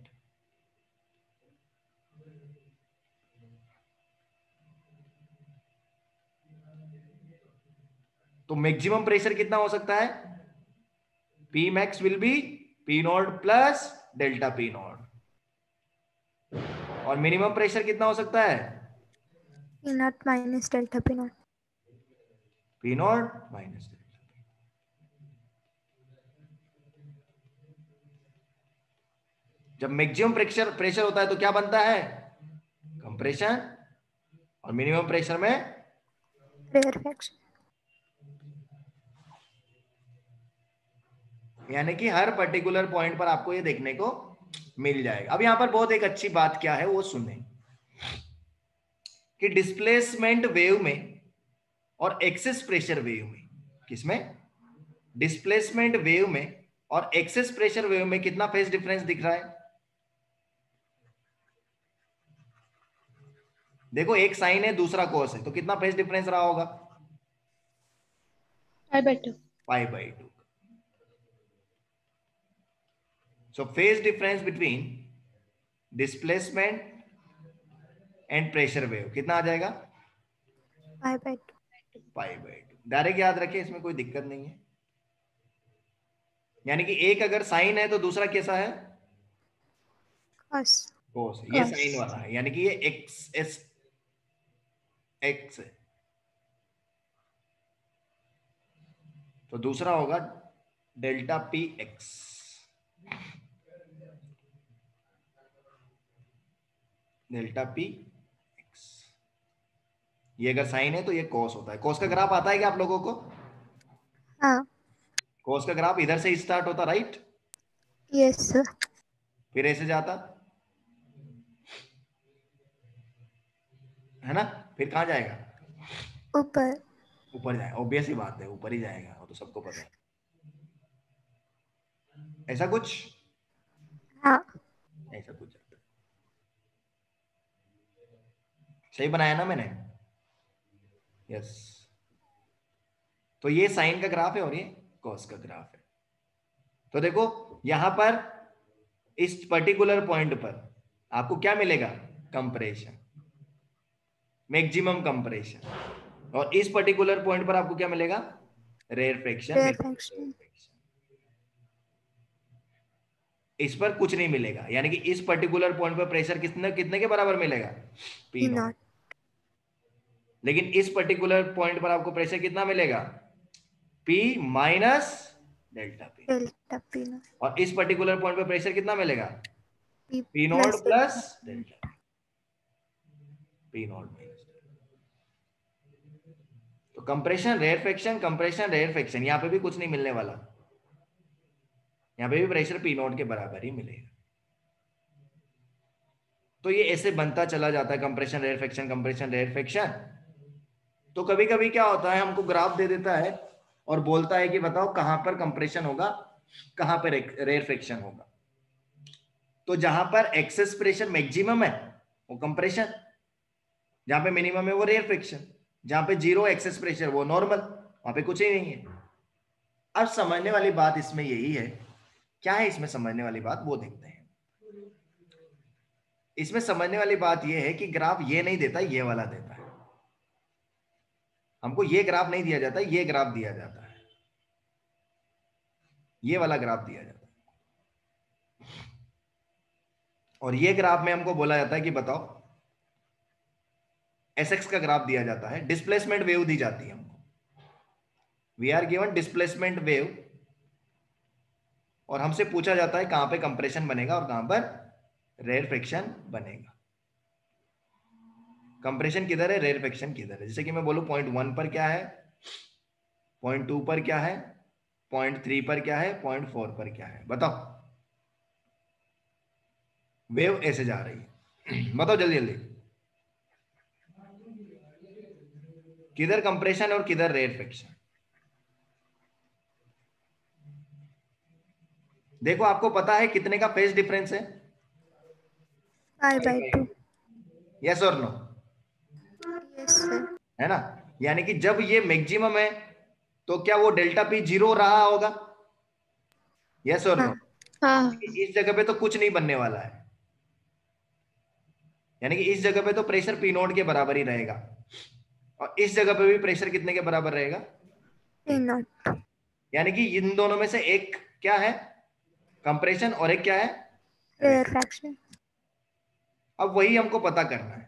तो मैक्सिमम प्रेशर कितना हो सकता है, P max will be P naught plus delta P naught. और मिनिमम प्रेशर कितना हो सकता है, P naught minus delta P naught. P naught minus delta. जब मैक्सिमम प्रेशर प्रेशर होता है तो क्या बनता है, कंप्रेशन, और मिनिमम प्रेशर में रेयरफेक्शन। यानी कि हर पर्टिकुलर पॉइंट पर आपको ये देखने को मिल जाएगा। अब यहां पर बहुत एक अच्छी बात क्या है वो सुने, कि डिस्प्लेसमेंट वेव में और एक्सेस प्रेशर वेव में, किसमें, डिस्प्लेसमेंट वेव में और एक्सेस प्रेशर वेव में कितना फेज डिफरेंस दिख रहा है। देखो एक साइन है दूसरा कोस है, तो कितना फेज डिफरेंस रहा होगा, pi by two. Pi by two. So phase difference between displacement and pressure wave कितना आ जाएगा, pi by two. Pi by two. Direct याद रखें, इसमें कोई दिक्कत नहीं है। यानी कि एक अगर साइन है तो दूसरा कैसा है, कॉस। कोस। ये Cos. साइन वाला है, यानी कि ये एक्स एस एक्स है, तो दूसरा होगा delta P X. Delta P X, ये अगर साइन है तो ये कोस होता है। कोस का ग्राफ आता है क्या आप लोगों को, हाँ। कोस का ग्राफ इधर से स्टार्ट होता, राइट, यस सर। फिर ऐसे जाता है ना, फिर कहां जाएगा, ऊपर। ऊपर जाएगा। ऑब्वियस ही बात है, ऊपर ही जाएगा, वो तो सबको पता है। ऐसा कुछ, हाँ। ऐसा कुछ जाता है। सही बनाया ना मैंने, यस। तो ये साइन का ग्राफ है और ये कॉस का ग्राफ है। तो देखो यहां पर इस पर्टिकुलर पॉइंट पर आपको क्या मिलेगा, कंप्रेशन, मैक्सिमम कंप्रेशन, और इस पर्टिकुलर पॉइंट पर आपको क्या मिलेगा, रेयरफेक्शन। रेयरफेक्शन। इस पर कुछ नहीं मिलेगा, यानी कि इस पर्टिकुलर पॉइंट पर प्रेशर कितने कितने के बराबर मिलेगा, पी पी नॉट। नॉट। लेकिन इस पर्टिकुलर पॉइंट पर आपको प्रेशर कितना मिलेगा, P minus delta P. Delta P naught. और इस पर्टिकुलर पॉइंट पर प्रेशर कितना मिलेगा, P P naught plus plus delta P naught minus. तो कंप्रेशन रेयरफेक्शन, कंप्रेशन रेयरफेक्शन, यहां पे भी कुछ नहीं मिलने वाला, यहां पे भी प्रेशर पी नॉट के बराबर ही मिलेगा। तो ये ऐसे बनता चला जाता है, कंप्रेशन रेयरफेक्शन, कंप्रेशन रेयरफेक्शन। तो कभी कभी क्या होता है, हमको ग्राफ दे देता है और बोलता है कि बताओ कहां पर कंप्रेशन होगा, कहां पर रेयरफेक्शन होगा। तो जहां पर एक्सेस प्रेशर मैक्सिमम है वो कंप्रेशन, जहां पे मिनिमम है वो रेयरफेक्शन, जहां पे जीरो एक्सेस प्रेशर वो नॉर्मल, वहां पे कुछ ही नहीं है। अब समझने वाली बात इसमें यही है, क्या है इसमें समझने वाली बात वो देखते हैं। इसमें समझने वाली बात यह है कि ग्राफ ये नहीं देता, ये वाला देता है। हमको ये ग्राफ नहीं दिया जाता, ये ग्राफ दिया जाता है, ये वाला ग्राफ दिया जाता है। और ये ग्राफ में हमको बोला जाता है कि बताओ, एस एक्स का ग्राफ दिया जाता है, डिस्प्लेसमेंट वेव दी जाती है हमको, we are given displacement wave, और हमसे पूछा जाता है कहां पे कंप्रेशन बनेगा और कहां पर रेयरफेक्शन बनेगा। कंप्रेशन किधर है, रेयरफेक्शन किधर है। जैसे कि मैं बोलूं पॉइंट वन पर क्या है, पॉइंट टू पर क्या है, पॉइंट थ्री पर क्या है, पॉइंट फोर पर क्या है, बताओ। वेव ऐसे जा रही है, बताओ जल्दी जल्दी, किधर कंप्रेशन और किधर रेयरफेक्शन। देखो आपको पता है कितने का फेज डिफरेंस है, पाई बाय टू। यस और नो? Yes sir. है ना, यानी कि जब ये मैक्सिमम है तो क्या वो डेल्टा पी जीरो रहा होगा? यस और नो? हाँ इस जगह पे तो कुछ नहीं बनने वाला है, यानी कि इस जगह पे तो प्रेशर पी नोट के बराबर ही रहेगा, और इस जगह पे भी प्रेशर कितने के बराबर रहेगा? P naught. यानी कि इन दोनों में से एक क्या है? कंप्रेशन, और एक क्या है? रेयरफैक्शन। अब वही हमको पता करना है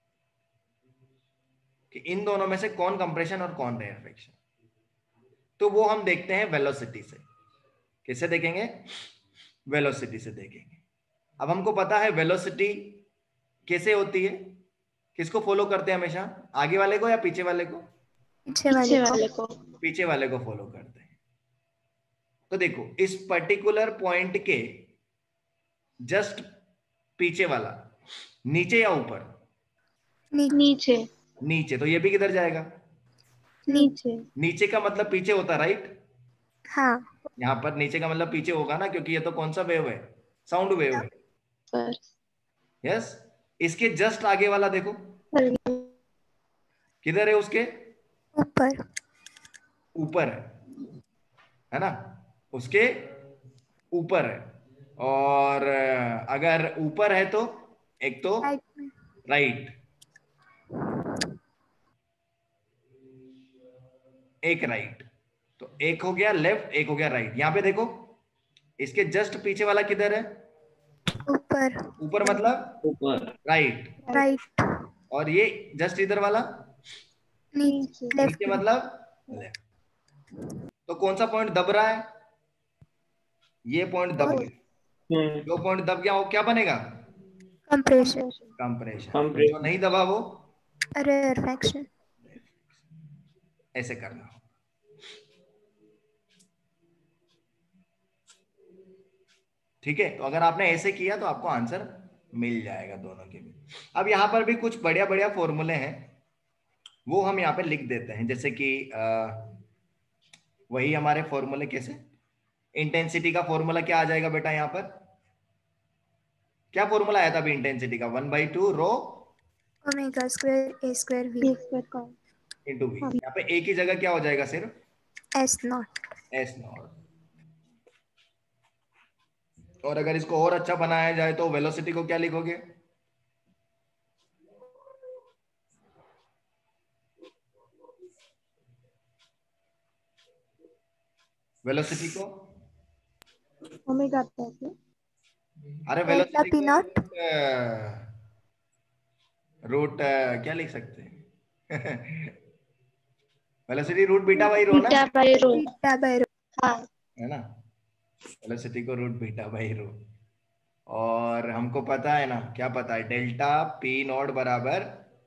कि इन दोनों में से कौन कंप्रेशन और कौन रेयरफैक्शन। तो वो हम देखते हैं वेलोसिटी से। किससे देखेंगे? वेलोसिटी से देखेंगे। अब हमको पता है वेलोसिटी कैसे होती है, किसको फॉलो करते हैं हमेशा, आगे वाले को या पीछे वाले को? पीछे पीछे वाले वाले को। को। पीछे वाले को फॉलो करते हैं। तो देखो इस पर्टिकुलर पॉइंट के जस्ट पीछे वाला, नीचे या ऊपर? नीचे। नीचे, तो ये भी किधर जाएगा? नीचे। नीचे का मतलब पीछे होता, राइट? हाँ। यहाँ पर नीचे का मतलब पीछे होगा ना, क्योंकि ये तो कौन सा वेव है? साउंड वेव है। पर यस। इसके जस्ट आगे वाला देखो किधर है? उसके ऊपर। ऊपर है, है ना, उसके ऊपर है। और अगर ऊपर है तो एक तो राइट में। राइट, एक राइट, तो एक हो गया लेफ्ट, एक हो गया राइट। यहाँ पे देखो इसके जस्ट पीछे वाला किधर है? ऊपर। ऊपर मतलब ऊपर। Right, right. और ये जस्ट इधर वाला नीचे। नीचे लेफ्ट में। मतलब लेफ्ट। तो कौन सा पॉइंट दब रहा है? ये पॉइंट दब गया। हम्म। जो पॉइंट दब गया वो क्या बनेगा? कंप्रेशन। कंप्रेशन। Compression. जो नहीं दबा वो रेयरफैक्शन। ऐसे करना हो। ठीक है, तो अगर आपने ऐसे किया तो आपको आंसर मिल जाएगा दोनों के भी। अब यहाँ पर भी कुछ बढ़िया बढ़िया फॉर्मूले हैं, वो हम यहाँ पे लिख देते हैं। जैसे कि आ, वही हमारे फॉर्मूले कैसे, इंटेंसिटी का फॉर्मूला क्या आ जाएगा बेटा? यहाँ पर क्या फॉर्मूला आया था अभी इंटेंसिटी का? One by two rho omega square A square V into V. यहाँ पे ए की जगह क्या हो जाएगा? सिर्फ एस नॉट। S not. और अगर इसको और अच्छा बनाया जाए तो वेलोसिटी को क्या लिखोगे? वेलोसिटी को ओमेगा अरे डेल्टा वेलोसिटी पी को नॉट। रूट क्या लिख सकते हैं? Velocity root beta by rho ना, beta by rho. Beta by rho. हाँ है ना, वेलोसिटी को रूट बीटा बाई रो। और हमको पता है ना, क्या पता है? डेल्टा पी नॉट बराबर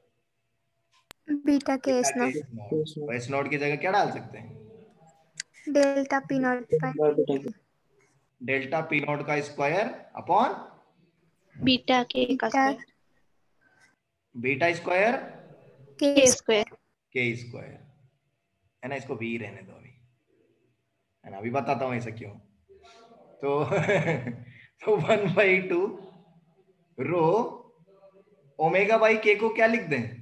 beta K beta S K naught. S naught. तो एस नॉट की जगह क्या डाल सकते हैं? Delta P naught by delta P naught का स्क्वायर अपॉन बीटा के का बीटा स्क्वायर बीटा स्क्वायर के के स्क्वायर। के स्क्वायर, है ना। इसको वी रहने दो अभी, है ना, अभी बताता हूँ ऐसा क्यों। तो तो one by two rho omega by K को क्या लिख दें?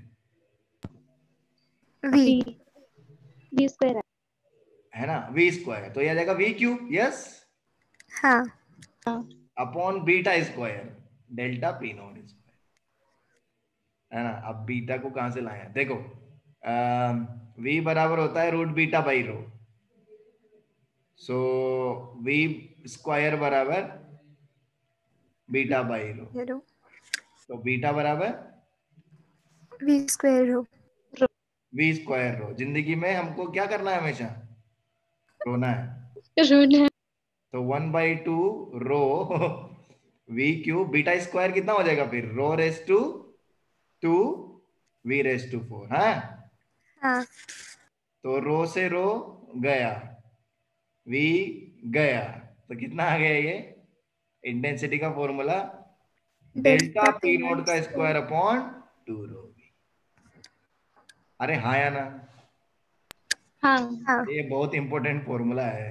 वी। वी वी स्क्वायर है ना, वी स्क्वायर। तो यह आ जाएगा वी क्यूब, यस, हाँ। Upon beta square delta P naught square, है ना। अब बीटा को कहां से लाया? देखो वी बराबर होता है root beta by rho, so V square बराबर बीटा बाई रो। रो तो बीटा बराबर V square rho. V square rho. जिंदगी में हमको क्या करना है? हमेशा रोना है। रो। तो one by two rho V cube beta square कितना हो जाएगा फिर? Rho raise to two V raise to four. हाँ, हाँ। तो रो से रो गया, वी गया, तो कितना आ गया ये? इंटेंसिटी का फॉर्मूला डेल्टा पी नॉट का square upon two rho V. अरे हाँ या ना? हाँ हाँ। ये बहुत इंपॉर्टेंट फॉर्मूला है,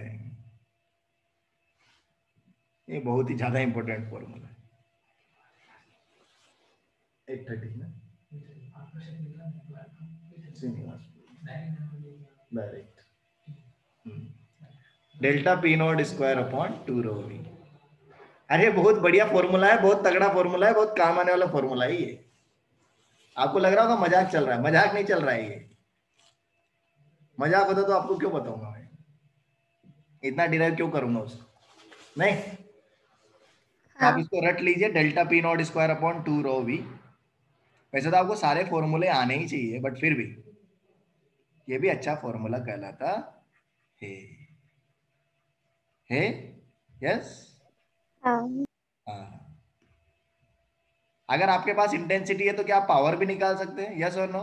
ये बहुत ही ज्यादा इंपॉर्टेंट फॉर्मूला है। एट थर्टी ना direct delta P naught square upon two rho V. अरे बहुत बढ़िया फॉर्मूला है, बहुत तगड़ा फॉर्मूला है, बहुत काम आने वाला फॉर्मूला है ये। आपको लग रहा होगा मजाक चल रहा है, मजाक नहीं चल रहा है ये। मजाक होता तो आपको क्यों बताऊंगा मैं, इतना डिराइव क्यों करूंगा उसको, नहीं। तो आप हाँ इसको रट लीजिए, delta P naught square upon two rho V. वैसे तो आपको सारे फॉर्मूले आने ही चाहिए, बट फिर भी ये भी अच्छा फॉर्मूला कहलाता है। है यस। हाँ हाँ, अगर आपके पास इंटेंसिटी है तो क्या आप पावर भी निकाल सकते हैं, यस और नो?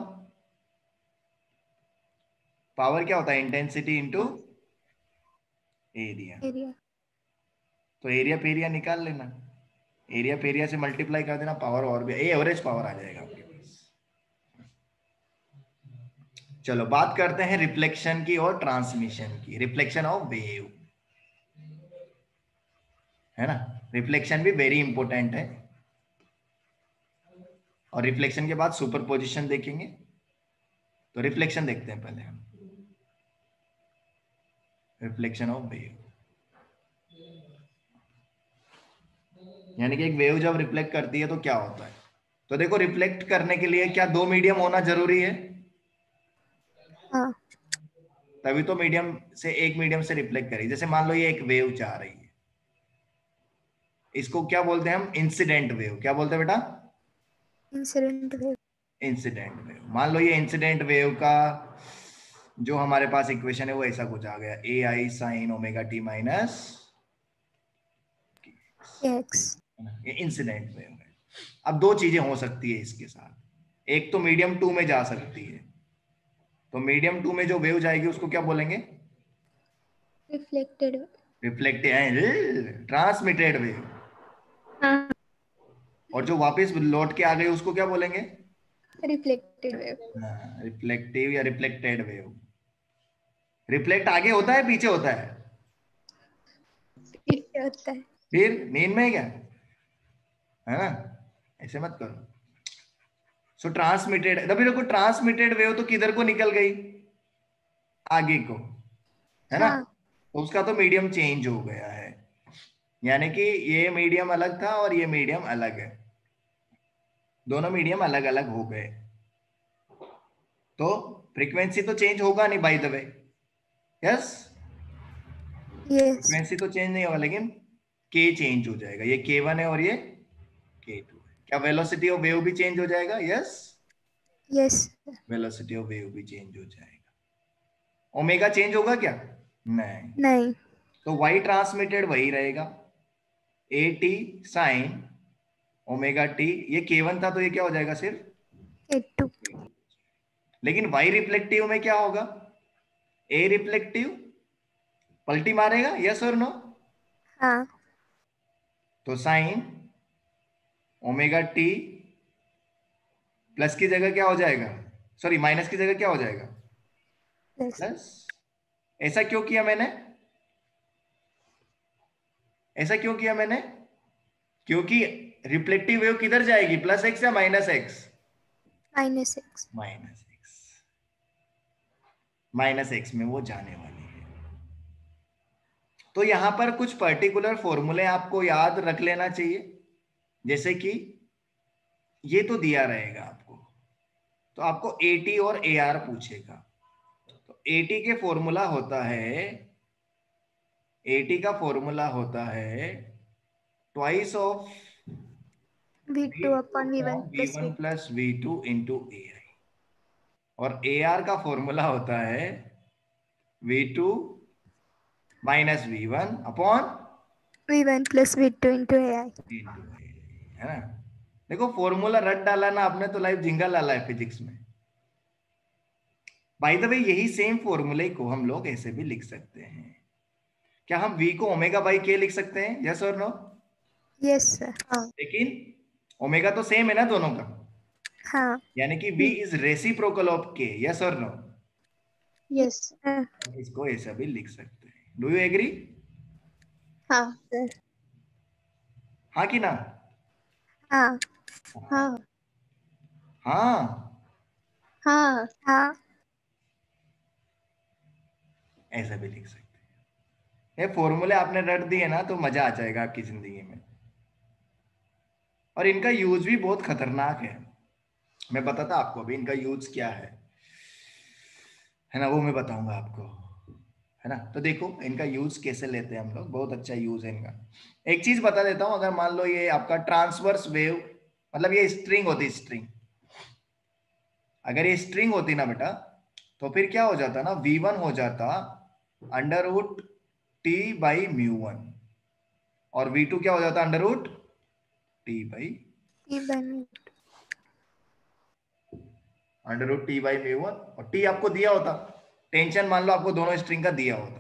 पावर क्या होता है, इंटेंसिटी इंटू एरिया। एरिया। तो एरिया पे एरिया निकाल लेना, एरिया पे एरिया से मल्टीप्लाई कर देना, पावर और भी एवरेज पावर आ जाएगा आपके पास। चलो बात करते हैं रिफ्लेक्शन की और ट्रांसमिशन की। रिफ्लेक्शन ऑफ वेव, है ना, रिफ्लेक्शन भी वेरी इंपॉर्टेंट है। और रिफ्लेक्शन के बाद सुपरपोजिशन देखेंगे। तो रिफ्लेक्शन देखते हैं पहले हम, रिफ्लेक्शन ऑफ वेव, यानी कि एक वेव जब रिफ्लेक्ट करती है तो क्या होता है। तो देखो, रिफ्लेक्ट करने के लिए क्या दो मीडियम होना जरूरी है? हाँ तभी तो मीडियम से एक मीडियम से रिफ्लेक्ट करेगी। जैसे मान लो ये एक वेव जा रही है, इसको क्या बोलते हैं हम, इंसिडेंट वेव। क्या बोलते हैं बेटा? Incident wave. Incident wave. मान लो ये इंसिडेंट वेव का जो हमारे पास इक्वेशन है वो ऐसा कुछ आ गया, A I sine omega T minus, X. ये इंसिडेंट वेव है। अब दो चीजें हो सकती है इसके साथ, एक तो मीडियम टू में जा सकती है। तो मीडियम टू में जो वेव जाएगी उसको क्या बोलेंगे? रिफ्लेक्टेड। Reflected, transmitted wave. हाँ और जो वापस लौट के आ गई उसको क्या बोलेंगे? Reflected wave. रिफ्लेक्टिव या रिफ्लेक्टेड वेव। रिफ्लेक्ट आगे होता है पीछे होता है? पीछे होता है। फिर नींद में क्या है ना, ऐसे मत करो। सो ट्रांसमिटेड, तभी देखो ट्रांसमिटेड वेव तो किधर को निकल गई, आगे को, है ना। हाँ तो उसका तो मीडियम चेंज हो गया है, यानी कि ये मीडियम अलग था और ये मीडियम अलग है, दोनों मीडियम अलग अलग हो गए। तो फ्रीक्वेंसी तो चेंज होगा नहीं by the way, yes. Yes frequency तो चेंज नहीं होगा, लेकिन के चेंज हो जाएगा। ये के वन है और ये के टू है। क्या वेलोसिटी ऑफ वेव भी चेंज हो जाएगा? Yes, yes. Velocity of wave भी चेंज हो जाएगा। ओमेगा चेंज होगा क्या? नहीं। नहीं। तो वाई ट्रांसमिटेड वही रहेगा, A T sine omega T. ये के वन था तो ये क्या हो जाएगा सिर्फ, एट टू। लेकिन वाई रिफ्लेक्टिव में क्या होगा, ए रिफ्लेक्टिव पलटी मारेगा, यस और नो? हाँ तो साइन ओमेगा टी प्लस की जगह क्या हो जाएगा, सॉरी माइनस की जगह क्या हो जाएगा, प्लस। प्लस। ऐसा क्यों किया मैंने, ऐसा क्यों किया मैंने? क्योंकि रिफ्लेक्टिव वेव किधर जाएगी, प्लस एक्स या minus X? Minus X. Minus X, minus X में वो जाने वाली है। तो यहां पर कुछ पर्टिकुलर फॉर्मूले आपको याद रख लेना चाहिए, जैसे कि ये तो दिया रहेगा आपको, तो आपको ए टी और ए आर पूछेगा। तो ए टी के फॉर्मूला होता है, ए टी का फॉर्मूला होता है twice of V two upon V one V plus one V. Plus V two into A I. और ए आर का फॉर्मूला होता है V two minus V one upon V one plus V two into A I. Into A I, है ना। देखो formula रट डाला ना आपने तो लाइफ झिंगा लाला है फिजिक्स में। बाय द वे यही सेम फॉर्मूले को हम लोग ऐसे भी लिख सकते हैं। क्या हम v को ओमेगा बाई के लिख सकते हैं, यस और नो? Yes sir. हाँ लेकिन ओमेगा तो सेम है ना दोनों का, हाँ। यानी कि v is reciprocal of k, yes और नो? यस इसको ऐसा भी लिख सकते हैं। Do you agree? हाँ सर। हाँ कि ना? हाँ हाँ हाँ, हाँ, हाँ, ऐसा भी लिख सकते हैं। ये फॉर्मूले आपने रट दिए ना तो मजा आ जाएगा आपकी जिंदगी में। और इनका यूज भी बहुत खतरनाक है। मैं बताता आपको अभी इनका यूज क्या है है ना, वो मैं बताऊंगा आपको, है ना। तो देखो इनका यूज कैसे लेते हैं हम लोग, बहुत अच्छा यूज है इनका। एक चीज बता देता हूं, अगर मान लो ये आपका ट्रांसवर्स वेव, मतलब ये स्ट्रिंग होती, स्ट्रिंग, अगर ये स्ट्रिंग होती ना बेटा, तो फिर क्या हो जाता ना, वी वन हो जाता under root T by mu one, और वी टू क्या हो जाता under root T by T by under root T by mu one, और टी आपको दिया होता, टेंशन मान लो आपको दोनों स्ट्रिंग का दिया होता,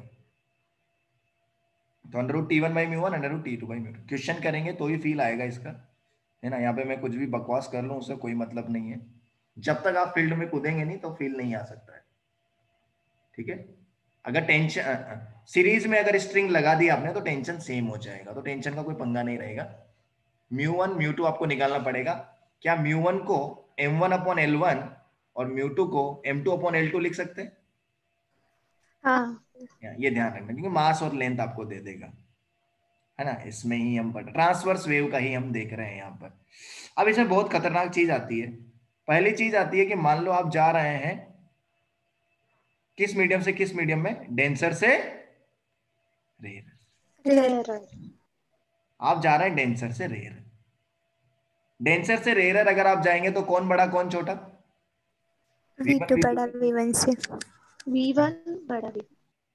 तो under root T one by mu one, under root T two by mu two. Question करेंगे तो ही फील आएगा इसका, है ना। यहाँ पे मैं कुछ भी बकवास कर लूँ उससे कोई मतलब नहीं है, जब तक आप फील्ड में कूदेंगे नहीं तो फील नहीं आ सकता है, ठीक है। अगर टेंशन सीरीज में अगर स्ट्रिंग लगा दी आपने तो टेंशन सेम हो जाएगा, तो टेंशन का कोई पंगा नहीं रहेगा। म्यू वन म्यू टू आपको निकालना पड़ेगा। क्या म्यू वन को M one upon L one और म्यू टू को M two upon L two लिख सकते हैं? हाँ, ये ध्यान रखना, क्योंकि मास और लेंथ आपको दे देगा, है ना। इसमें ही हम पढ़ ट्रांसवर्स वेव का ही हम देख रहे हैं यहाँ पर। अब इसमें बहुत खतरनाक चीज आती है। पहली चीज आती है कि मान लो आप जा रहे हैं किस मीडियम से किस मीडियम में, डेंसर से रेयर। रेयर। रेयर, आप जा रहे हैं डेंसर से रेयर। डेंसर से रेयर अगर आप जाएंगे तो कौन बड़ा कौन छोटा? वी टू बड़ा वी वन से। वी वन बड़ा V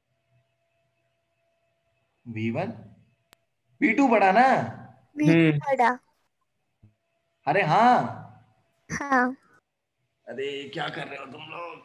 V one V two बड़ा ना? वी टू हम्म बड़ा। अरे हाँ, हाँ, अरे क्या कर रहे हो तुम लोग?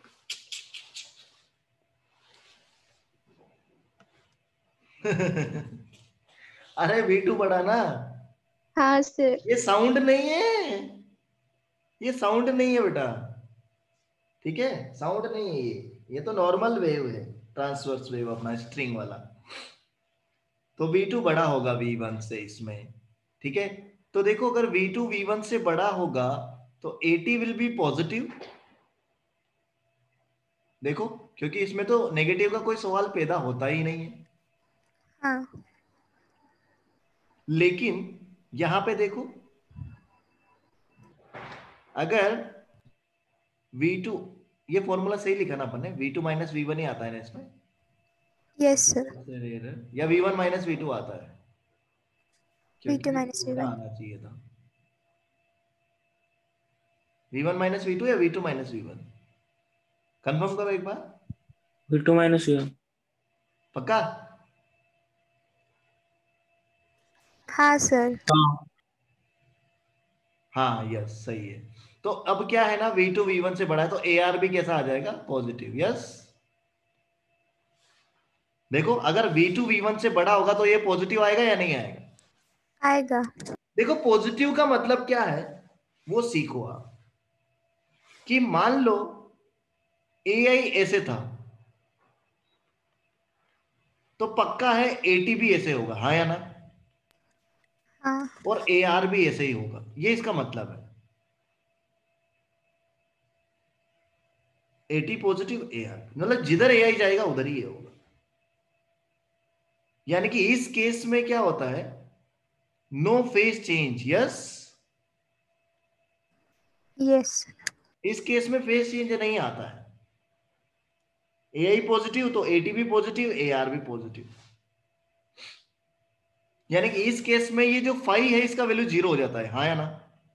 अरे वी टू बड़ा ना, हाँ सर, ये साउंड नहीं है, ये साउंड नहीं है बेटा, ठीक है, साउंड नहीं है ये ये तो नॉर्मल वेव है, ट्रांसवर्स वेव अपना स्ट्रिंग वाला। तो वी टू बड़ा होगा वी वन से इसमें, ठीक है। तो देखो अगर वी टू वी वन से बड़ा होगा तो एटी विल बी पॉजिटिव, देखो, क्योंकि इसमें तो नेगेटिव का कोई सवाल पैदा होता ही नहीं है। हाँ, लेकिन यहां पे देखो, अगर वी टू, ये फॉर्मूला सही लिखा ना अपन ने, V two minus V one ही आता है ना इसमें, यस सर। या V one minus V two आता है? वी क्योंकि टू ये माइनस वी उल्टा वन। आना चाहिए था, V one minus V two या V two minus V one, confirm करो एक बार, V two minus V one. पक्का? हाँ सर। हाँ हाँ यस सही है। तो अब क्या है ना, वी टू वी वन से बड़ा है तो ए आर भी कैसा आ जाएगा, पॉजिटिव, यस। देखो अगर वी टू वी वन से बड़ा होगा तो ये पॉजिटिव आएगा या नहीं आएगा? आएगा। देखो पॉजिटिव का मतलब क्या है वो सीखो आप, कि मान लो ए आई ऐसे था तो पक्का है एटी भी ऐसे होगा, हाँ या ना? हाँ, और ए आर भी ऐसे ही होगा, ये इसका मतलब है। एटी पॉजिटिव ए आर, मतलब जिधर ए आई जाएगा उधर ही ये होगा। यानी कि इस केस में क्या होता है, no phase change, yes. Yes. इस केस में फेज चेंज नहीं आता है, ए आई पॉजिटिव तो एटी भी पॉजिटिव, ए आर भी पॉजिटिव। यानी कि इस केस में ये जो फाई है इसका वैल्यू जीरो हो जाता है, हाँ या ना?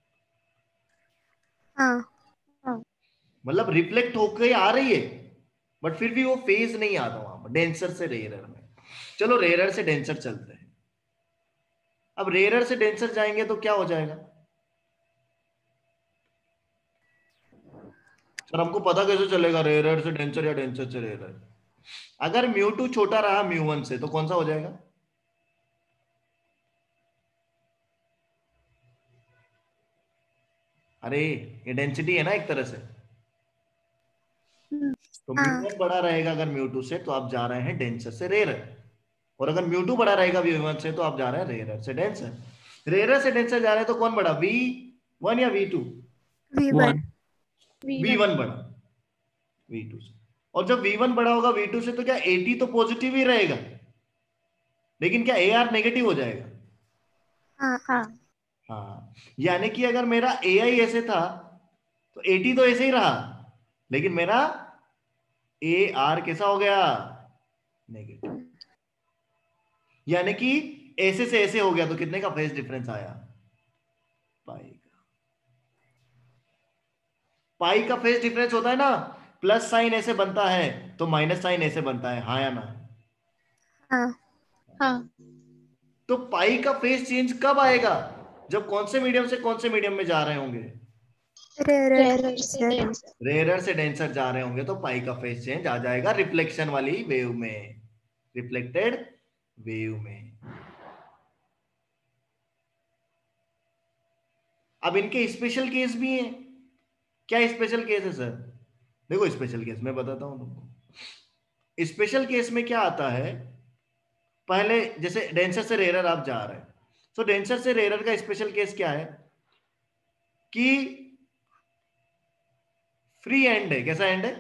हाँ, मतलब रिफ्लेक्ट होकर आ रही है बट फिर भी वो फेज नहीं आता वहां पर, डेंसर से रेयरर में। चलो रेयरर से डेंसर चलते हैं। अब रेयरर से डेंसर जाएंगे तो क्या हो जाएगा सर, हमको पता कैसे चलेगा रेयरर से डेंसर या डेंसर से रेयरर? अगर म्यू टू छोटा रहा म्यू वन से तो कौन सा हो जाएगा? अरे ये डेंसिटी है ना एक तरह से, तो म्यू हाँ, वन बड़ा रहेगा अगर म्यू टू से तो आप जा रहे हैं डेंसर से रेयरर, और अगर म्यू टू बड़ा रहेगा म्यू वन से तो आप जा रहे हैं रेयरर से डेंसर। रेयरर से डेंसर जा रहे हैं तो कौन बड़ा, वी वन या V two? V one. One. V one बड़ा वी टू से, और जब वी वन बड़ा होगा वी टू से तो क्या ए टी तो पॉजिटिव ही रहेगा, लेकिन क्या ए आर नेगेटिव हो जाएगा? हाँ हाँ हाँ, यानी कि अगर मेरा ए आई ऐसे था तो ए टी तो ऐसे ही रहा, लेकिन मेरा ए आर कैसा हो गया? नेगेटिव। यानी कि ऐसे से ऐसे हो गया तो कितने का फेज डिफरेंस आया? पाई का। पाई का फेज डिफरेंस होता है ना, प्लस साइन ऐसे बनता है तो माइनस साइन ऐसे बनता है, हाँ या ना? हाँ हाँ तो पाई का फेज चेंज कब आएगा? जब कौन से मीडियम से कौन से मीडियम में जा रहे होंगे? रेयर रेयर से सर डेंसर। रेयर से डेंसर जा रहे होंगे तो पाई का फेज चेंज आ जाएगा रिफ्लेक्शन वाली वेव में, रिफ्लेक्टेड वेव में। अब इनके स्पेशल केस भी हैं। क्या स्पेशल केस है सर? देखो स्पेशल केस मैं बताता हूं तुमको। स्पेशल केस में क्या आता है, पहले जैसे डेंसर से रेयर आप जा रहे हैं, तो डेंसर से रेयर का स्पेशल केस क्या है कि फ्री एंड है। कैसा एंड है?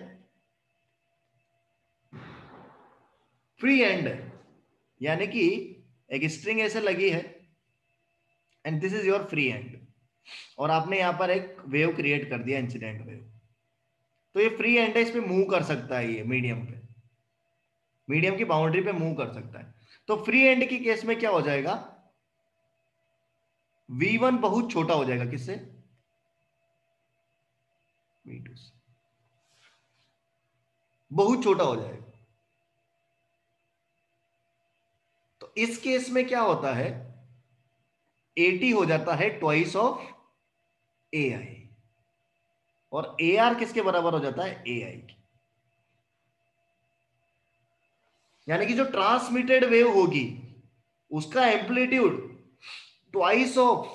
फ्री एंड है, यानी कि एक स्ट्रिंग ऐसे लगी है and this is your free end, और आपने यहां पर एक वेव क्रिएट कर दिया, इंसिडेंट वेव। तो ये फ्री एंड है, इस पे मूव कर सकता है, ये मीडियम पे, मीडियम की बाउंड्री पे मूव कर सकता है। तो फ्री एंड की केस में क्या हो जाएगा? वी वन बहुत छोटा हो जाएगा, किससे? वी टू से बहुत छोटा हो जाएगा। तो इस केस में क्या होता है, ए टी हो जाता है ट्वाइस ऑफ ए आई, और ए आर किसके बराबर हो जाता है? ए आई की। यानी कि जो ट्रांसमिटेड वेव होगी उसका amplitude twice of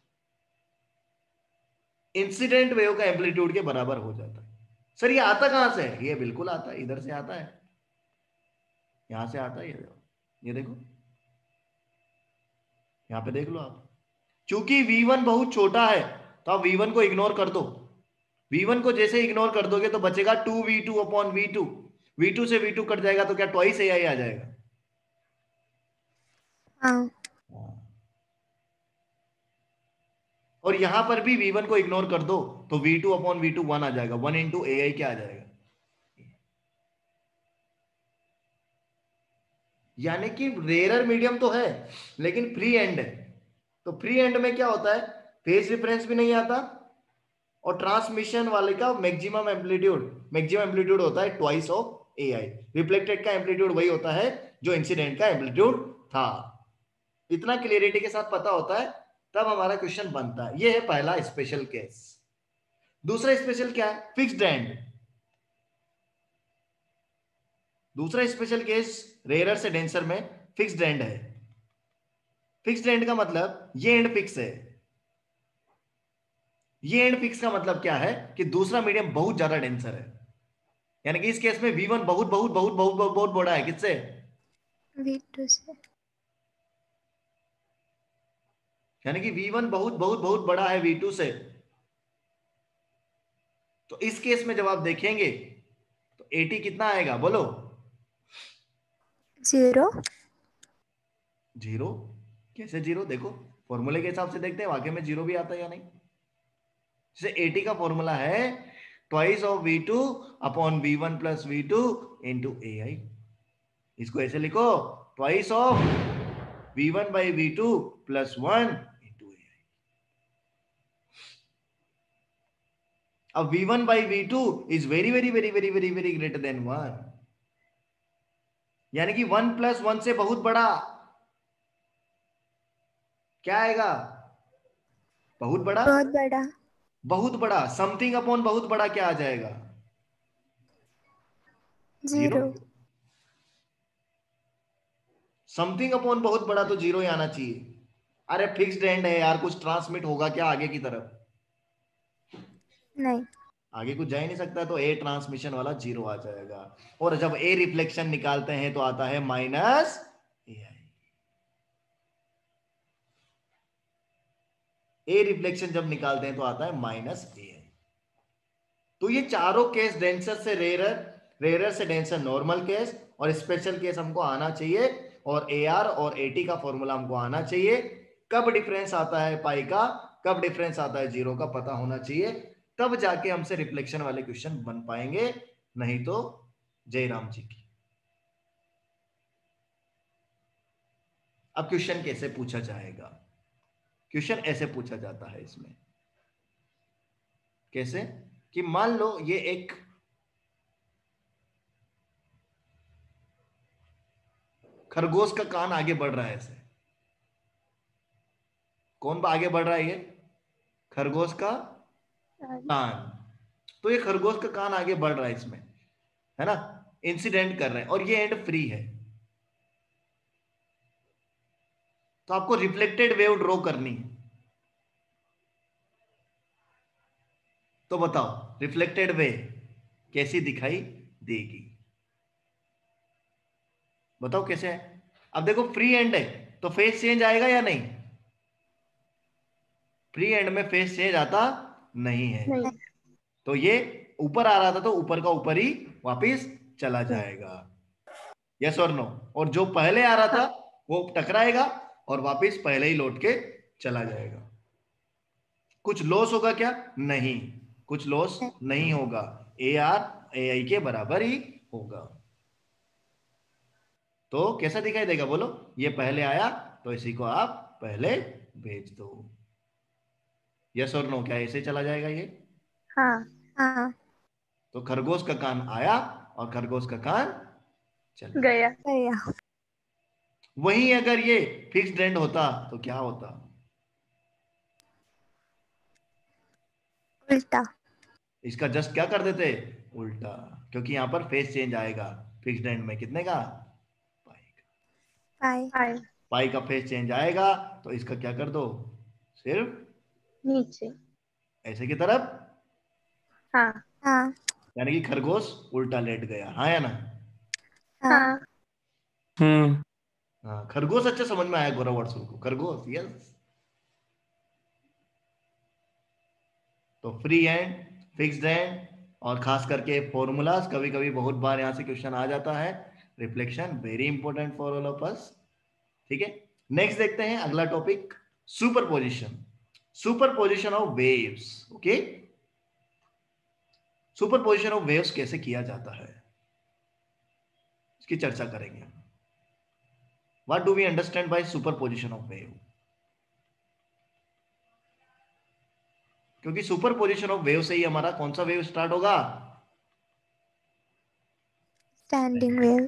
incident wave का एम्पलीट्यूड के बराबर हो जाता है। सर ये आता कहां से है? ये बिल्कुल आता है, इधर से आता है, यहां से आता है। ये ये देखो, यहां पे देख लो आप, चूंकि वी वन बहुत छोटा है तो आप वी वन को इग्नोर कर दो। वी वन को जैसे इग्नोर कर दोगे तो बचेगा two V two upon V two, V two से वी टू कट जाएगा तो क्या ट्वाइस ए आई आ जाएगा? हाँ और यहां पर भी वी वन को इग्नोर कर दो तो V two upon V two one आ जाएगा, वन इंटू ए आई क्या आ जाएगा? यानी कि रेयर मीडियम तो है लेकिन फ्री एंड है। तो फ्री एंड में क्या होता है, फेज डिफरेंस भी नहीं आता, और ट्रांसमिशन वाले का मैक्सिमम एम्पलीट्यूड मैक्सिमम एम्पलीट्यूड होता है twice of A I. Reflected का एम्पलीट्यूड वही होता है जो इंसिडेंट का एम्पलीट्यूड था। इतना क्लियरिटी के साथ पता होता है तब हमारा क्वेश्चन बनता है। ये है पहला स्पेशल केस। दूसरा स्पेशल क्या है? Fixed end. दूसरा स्पेशल केस रेयरर से डेंसर में फिक्स्ड एंड है। फिक्स्ड एंड का मतलब ये एंड फिक्स है। ये एंड फिक्स का मतलब क्या है कि दूसरा मीडियम बहुत ज्यादा डेंसर है, यानी कि इस केस में वी वन बहुत बहुत बहुत बहुत बहुत बहुत बड़ा है। किससे? वी टू से यानी कि वी वन बहुत बहुत बहुत बड़ा है वी टू से। तो इस केस में जब आप देखेंगे तो ए टी कितना आएगा बोलो? जीरो। जीरो? कैसे जीरो? देखो फॉर्मूले के हिसाब से देखते हैं वाकई में जीरो भी आता है या नहीं। जैसे ए टी का फॉर्मूला है twice of V two upon V one plus V two into A I. इसको ऐसे लिखो, twice of V one by V two plus one into A I. अब V one by V two is very very very very very very greater than one, यानी कि one plus one से बहुत बड़ा क्या आएगा? बहुत बड़ा। बहुत बड़ा। बहुत बड़ा समथिंग अपॉन बहुत बड़ा क्या आ जाएगा? जीरो। जीरो। समथिंग अपॉन बहुत बड़ा तो जीरो ही आना चाहिए। अरे फिक्स्ड एंड है यार, कुछ ट्रांसमिट होगा क्या आगे की तरफ? नहीं। आगे कुछ जा ही नहीं सकता, तो ए ट्रांसमिशन वाला जीरो आ जाएगा। और जब ए रिफ्लेक्शन निकालते हैं तो आता है minus A I. A reflection जब निकालते हैं तो आता है माइनस ए आई। तो ये चारों केस डेंसर से रेयरर, रेयरर से डेंसर नॉर्मल केस, और स्पेशल केस हमको आना चाहिए, और ए आर और ए टी का फॉर्मूला हमको आना चाहिए। कब डिफरेंस आता है पाई का, कब डिफरेंस आता है जीरो का पता होना चाहिए, तब जाके हमसे रिफ्लेक्शन वाले क्वेश्चन बन पाएंगे, नहीं तो जय राम जी की। अब क्वेश्चन कैसे पूछा जाएगा? क्वेश्चन ऐसे पूछा जाता है इसमें, कैसे कि मान लो ये एक खरगोश का कान आगे बढ़ रहा है, ऐसे कौन आगे बढ़ रहा है? ये खरगोश का कान। तो ये खरगोश का कान आगे बढ़ रहा है इसमें, है ना, इंसिडेंट कर रहे हैं, और ये एंड फ्री है। तो आपको रिफ्लेक्टेड वेव ड्रॉ करनी है। तो बताओ रिफ्लेक्टेड वेव कैसी दिखाई देगी? बताओ कैसे है? अब देखो फ्री एंड है तो फेस चेंज आएगा या नहीं? फ्री एंड में फेस चेंज आता नहीं है। नहीं। तो ये ऊपर आ रहा था तो ऊपर का ऊपर ही वापिस चला जाएगा, यस और नो। और जो पहले आ रहा था वो टकराएगा और वापिस पहले ही लौट के चला जाएगा। कुछ लॉस होगा क्या? नहीं, कुछ लॉस नहीं होगा। ए आर ए आई के बराबर ही होगा। तो कैसा दिखाई देगा बोलो? ये पहले आया तो इसी को आप पहले भेज दो, यस और नो। क्या ऐसे चला जाएगा ये? हाँ। हाँ तो खरगोश का कान आया और खरगोश का कान चला गया। गया। वहीं अगर ये फिक्स्ड एंड होता तो क्या होता? उल्टा। इसका जस्ट क्या कर देते? उल्टा, क्योंकि यहां पर फेस चेंज आएगा फिक्स्ड एंड में। कितने का? पाई का। पाई। पाई पाई का फेस चेंज आएगा तो इसका क्या कर दो? सिर्फ नीचे। ऐसे की तरफ, हाँ। हाँ यानी कि खरगोश उल्टा लेट गया, हाँ या ना? हाँ हाँ। हम्म हाँ, खरगोश अच्छा समझ में आया गौरव वर्षुल को, खरगोश, यस। तो फ्री एंड, फिक्स्ड एंड, और खास करके फॉर्मूलाज, कभी कभी बहुत बार यहां से क्वेश्चन आ जाता है। Reflection very important for all of us, ठीक है। नेक्स्ट देखते हैं अगला topic, superposition. Superposition of waves, okay. Superposition of waves कैसे किया जाता है इसकी चर्चा करेंगे। What do we understand by superposition of wave? क्योंकि सुपरपोजिशन ऑफ वेव से ही हमारा कौन सा वेव स्टार्ट होगा? Standing wave.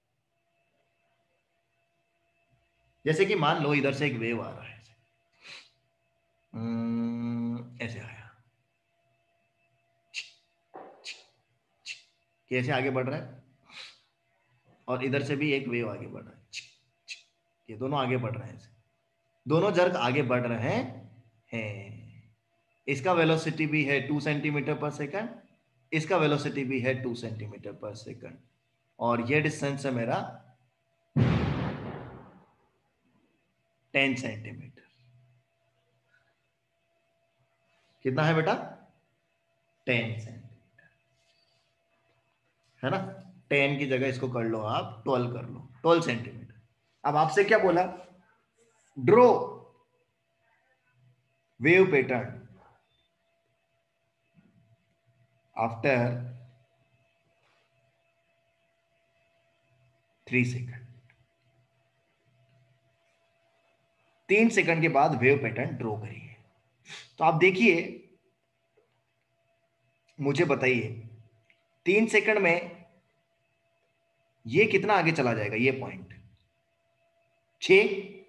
जैसे कि मान लो इधर से एक वेव आ रहा है, ऐसे आया, कैसे आगे बढ़ रहा है, और इधर से भी एक वेव आगे बढ़ रहा है, ये दोनों आगे बढ़ रहे हैं, ऐसे दोनों जर्क आगे बढ़ रहे हैं। इसका वेलोसिटी भी है टू सेंटीमीटर पर सेकंड, इसका वेलोसिटी भी है टू सेंटीमीटर पर सेकंड, और ये डिस्टेंस है मेरा टेन सेंटीमीटर। कितना है बेटा? टेन सेंटीमीटर, है ना। टेन की जगह इसको कर लो आप ट्वेल्व कर लो, ट्वेल्व सेंटीमीटर। अब आपसे क्या बोला? Draw wave pattern after three second. तीन सेकंड के बाद वेव पैटर्न ड्रॉ करिए। तो आप देखिए, मुझे बताइए, तीन सेकंड में ये कितना आगे चला जाएगा? ये पॉइंट छ।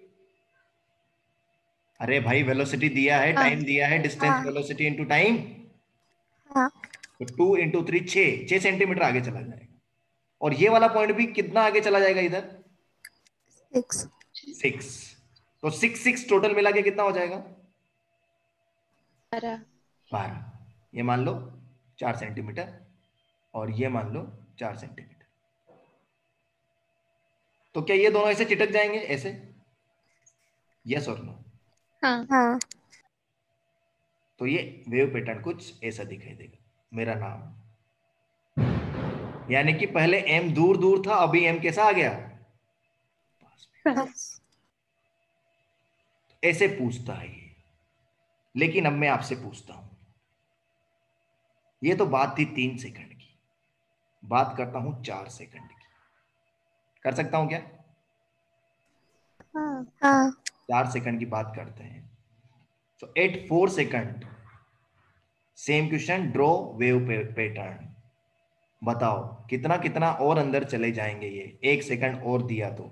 अरे भाई वेलोसिटी दिया है, हाँ। टाइम दिया है, डिस्टेंस हाँ। वेलोसिटी इनटू टाइम, हाँ तो टू इंटू थ्री छ, छह सेंटीमीटर आगे चला जाएगा। और ये वाला पॉइंट भी कितना आगे चला जाएगा? इधर सिक्स। सिक्स। तो सिक्स सिक्स टोटल मिला के कितना हो जाएगा? बारह। बारह। ये मान लो चार सेंटीमीटर, और ये मान लो चार सेंटीमीटर। तो क्या ये दोनों ऐसे चिटक जाएंगे ऐसे? यस और नो? हाँ। हाँ तो ये वेव पैटर्न कुछ ऐसा दिखाई देगा। मेरा नाम, यानी कि पहले एम दूर दूर था, अभी एम कैसा आ गया, पास। ऐसे पूछता है ये। लेकिन अब मैं आपसे पूछता हूं, ये तो बात थी तीन सेकंड की, बात करता हूं चार सेकंड की। कर सकता हूं क्या? हाँ हाँ। चार सेकंड की बात करते हैं। So at four second, same question, draw wave pattern. बताओ कितना कितना और अंदर चले जाएंगे ये, एक सेकंड और दिया तो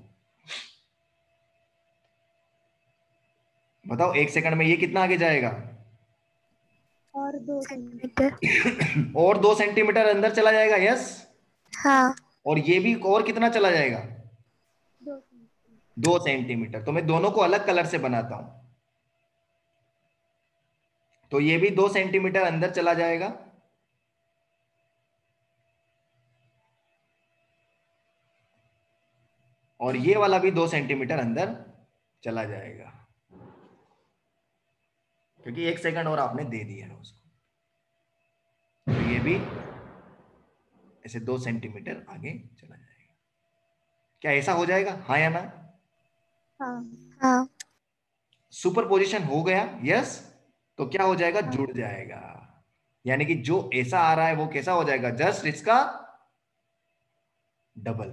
बताओ, एक सेकंड में ये कितना आगे जाएगा? और दो सेंटीमीटर। और दो सेंटीमीटर अंदर चला जाएगा, यस। हाँ। और ये भी और कितना चला जाएगा? दो। दो सेंटीमीटर। तो मैं दोनों को अलग कलर से बनाता हूं। तो ये भी दो सेंटीमीटर अंदर चला जाएगा, और ये वाला भी दो सेंटीमीटर अंदर चला जाएगा, क्योंकि एक सेकंड और आपने दे दिया है उसको। तो ये भी ऐसे दो सेंटीमीटर आगे चला जाएगा। क्या ऐसा हो जाएगा, हाँ या ना? हाँ हाँ। सुपरपोजिशन हो गया, यस। तो क्या हो जाएगा, हाँ। जुड़ जाएगा। यानी कि जो ऐसा आ रहा है वो कैसा हो जाएगा, जस्ट इसका डबल।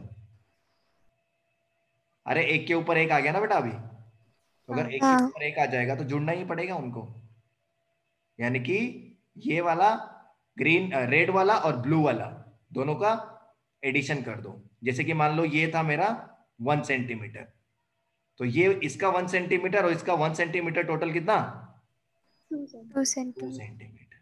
अरे एक के ऊपर एक आ गया ना बेटा अभी, तो अगर एक के हाँ। ऊपर एक आ जाएगा तो जुड़ना ही पड़ेगा उनको। यानी कि ये वाला ग्रीन, रेड वाला और ब्लू वाला दोनों का एडिशन कर दो। जैसे कि मान लो ये था मेरा वन सेंटीमीटर, तो ये इसका वन सेंटीमीटर और इसका वन सेंटीमीटर, टोटल कितना? Two two centimetre. सेंटीमीटर।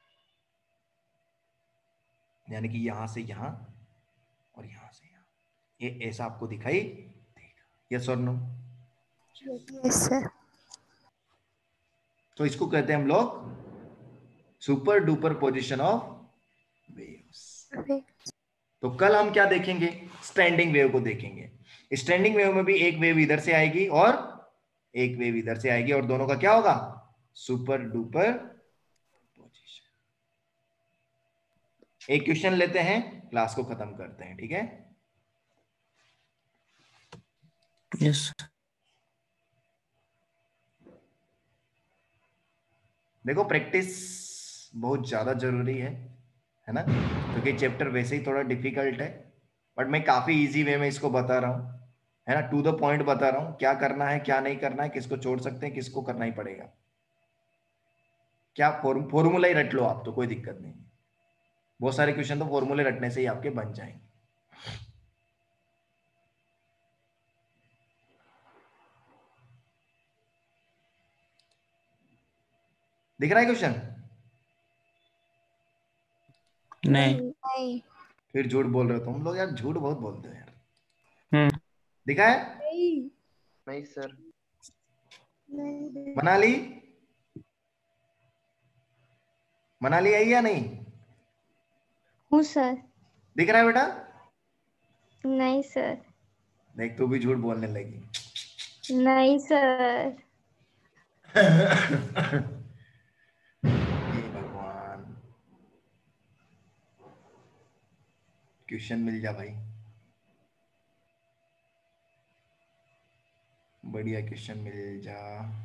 यानी कि यहां से यहां और यहां से यहां, ये ऐसा आपको दिखाई देगा, यस और नो? Yes sir. तो इसको कहते हैं हम लोग super duper position of waves. तो कल हम क्या देखेंगे, स्टैंडिंग वेव को देखेंगे। स्टैंडिंग वेव में भी एक वेव इधर से आएगी और एक वेव इधर से आएगी, और दोनों का क्या होगा, सुपर डुपर पोजीशन। एक क्वेश्चन लेते हैं, क्लास को खत्म करते हैं, ठीक है? यस। देखो प्रैक्टिस बहुत ज्यादा जरूरी है है ना, क्योंकि चैप्टर वैसे ही थोड़ा डिफिकल्ट है, बट मैं काफी इजी वे में इसको बता रहा हूँ, है ना, टू द पॉइंट बता रहा हूँ, क्या करना है क्या नहीं करना है, किसको छोड़ सकते हैं किसको करना ही पड़ेगा। क्या फॉर्मूला ही रट लो आप तो कोई दिक्कत नहीं, बहुत सारे क्वेश्चन तो फॉर्मूले रटने से ही आपके बन जाएंगे। दिख रहा है क्वेश्चन? नहीं। नहीं। फिर झूठ बोल रहे हो तुम लोग यार, झूठ बहुत बोलते हो यार। हम्म। दिखा है? नहीं सर। नहीं। बना ली? बना ली है या नहीं? हूँ सर। दिख रहा है बेटा? नहीं सर। देख तू भी झूठ बोलने लगी। नहीं सर। हे भगवान, क्वेश्चन मिल जा भाई, बढ़िया क्वेश्चन मिल जा।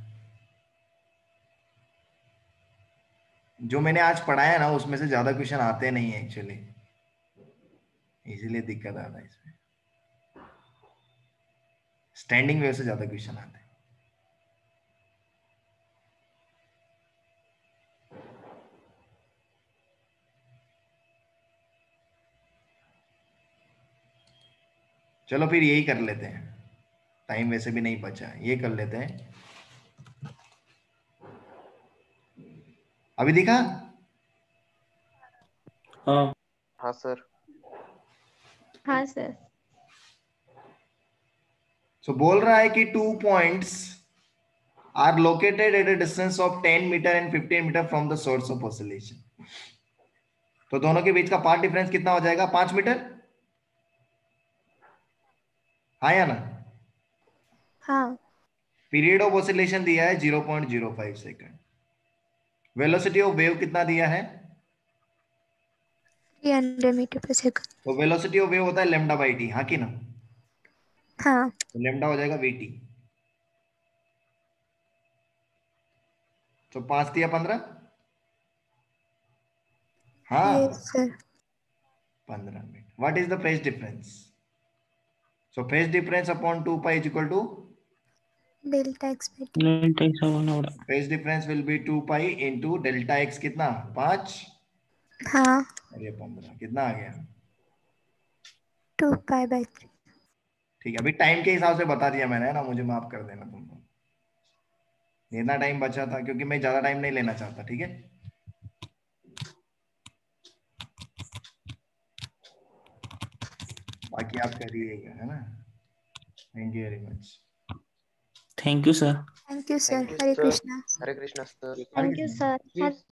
जो मैंने आज पढ़ाया ना उसमें से ज्यादा क्वेश्चन आते नहीं है एक्चुअली, इसीलिए दिक्कत आता है इसमें। स्टैंडिंग वेव से ज्यादा क्वेश्चन आते हैं। चलो फिर यही कर लेते हैं, टाइम वैसे भी नहीं बचा, ये कर लेते हैं। अभी दिखा? हाँ। हाँ सर। हाँ सर। सो बोल रहा है कि two points are located at a distance of ten metre and fifteen metre from the source of oscillation. तो दोनों के बीच का पाथ डिफरेंस कितना हो जाएगा, पांच मीटर, हाँ या ना? हाँ। पीरियड ऑफ ऑसिलेशन दिया है zero point zero five second. Velocity of wave कितना दिया है, three hundred metre per second. तो वेलोसिटी ऑफ वेव होता है लेमडा बाई टी, हाँ कि ना? हाँ। तो लेमडा हो जाएगा वीटी। तो पांच दिया पंद्रह, हाँ यस सर। पंद्रह minute. What is the phase difference? So phase difference upon two pi is equal to delta X by T. Delta X होना बड़ा। Phase difference will be two pi into delta X, कितना? पांच, हाँ और ये पंद्रह, कितना आ गया? Two pi by three. ठीक है, अभी टाइम के हिसाब से बता दिया मैंने, है ना? मुझे माफ कर देना तुमको, इतना टाइम बचा था क्योंकि मैं ज्यादा टाइम नहीं लेना चाहता। ठीक है, बाकी आप करिएगा, है ना? Thank you very much. Thank you sir. Thank you sir. Thank you Hare sir. Krishna. Hare Krishna sir. Hare Thank you, Krishna. sir. Have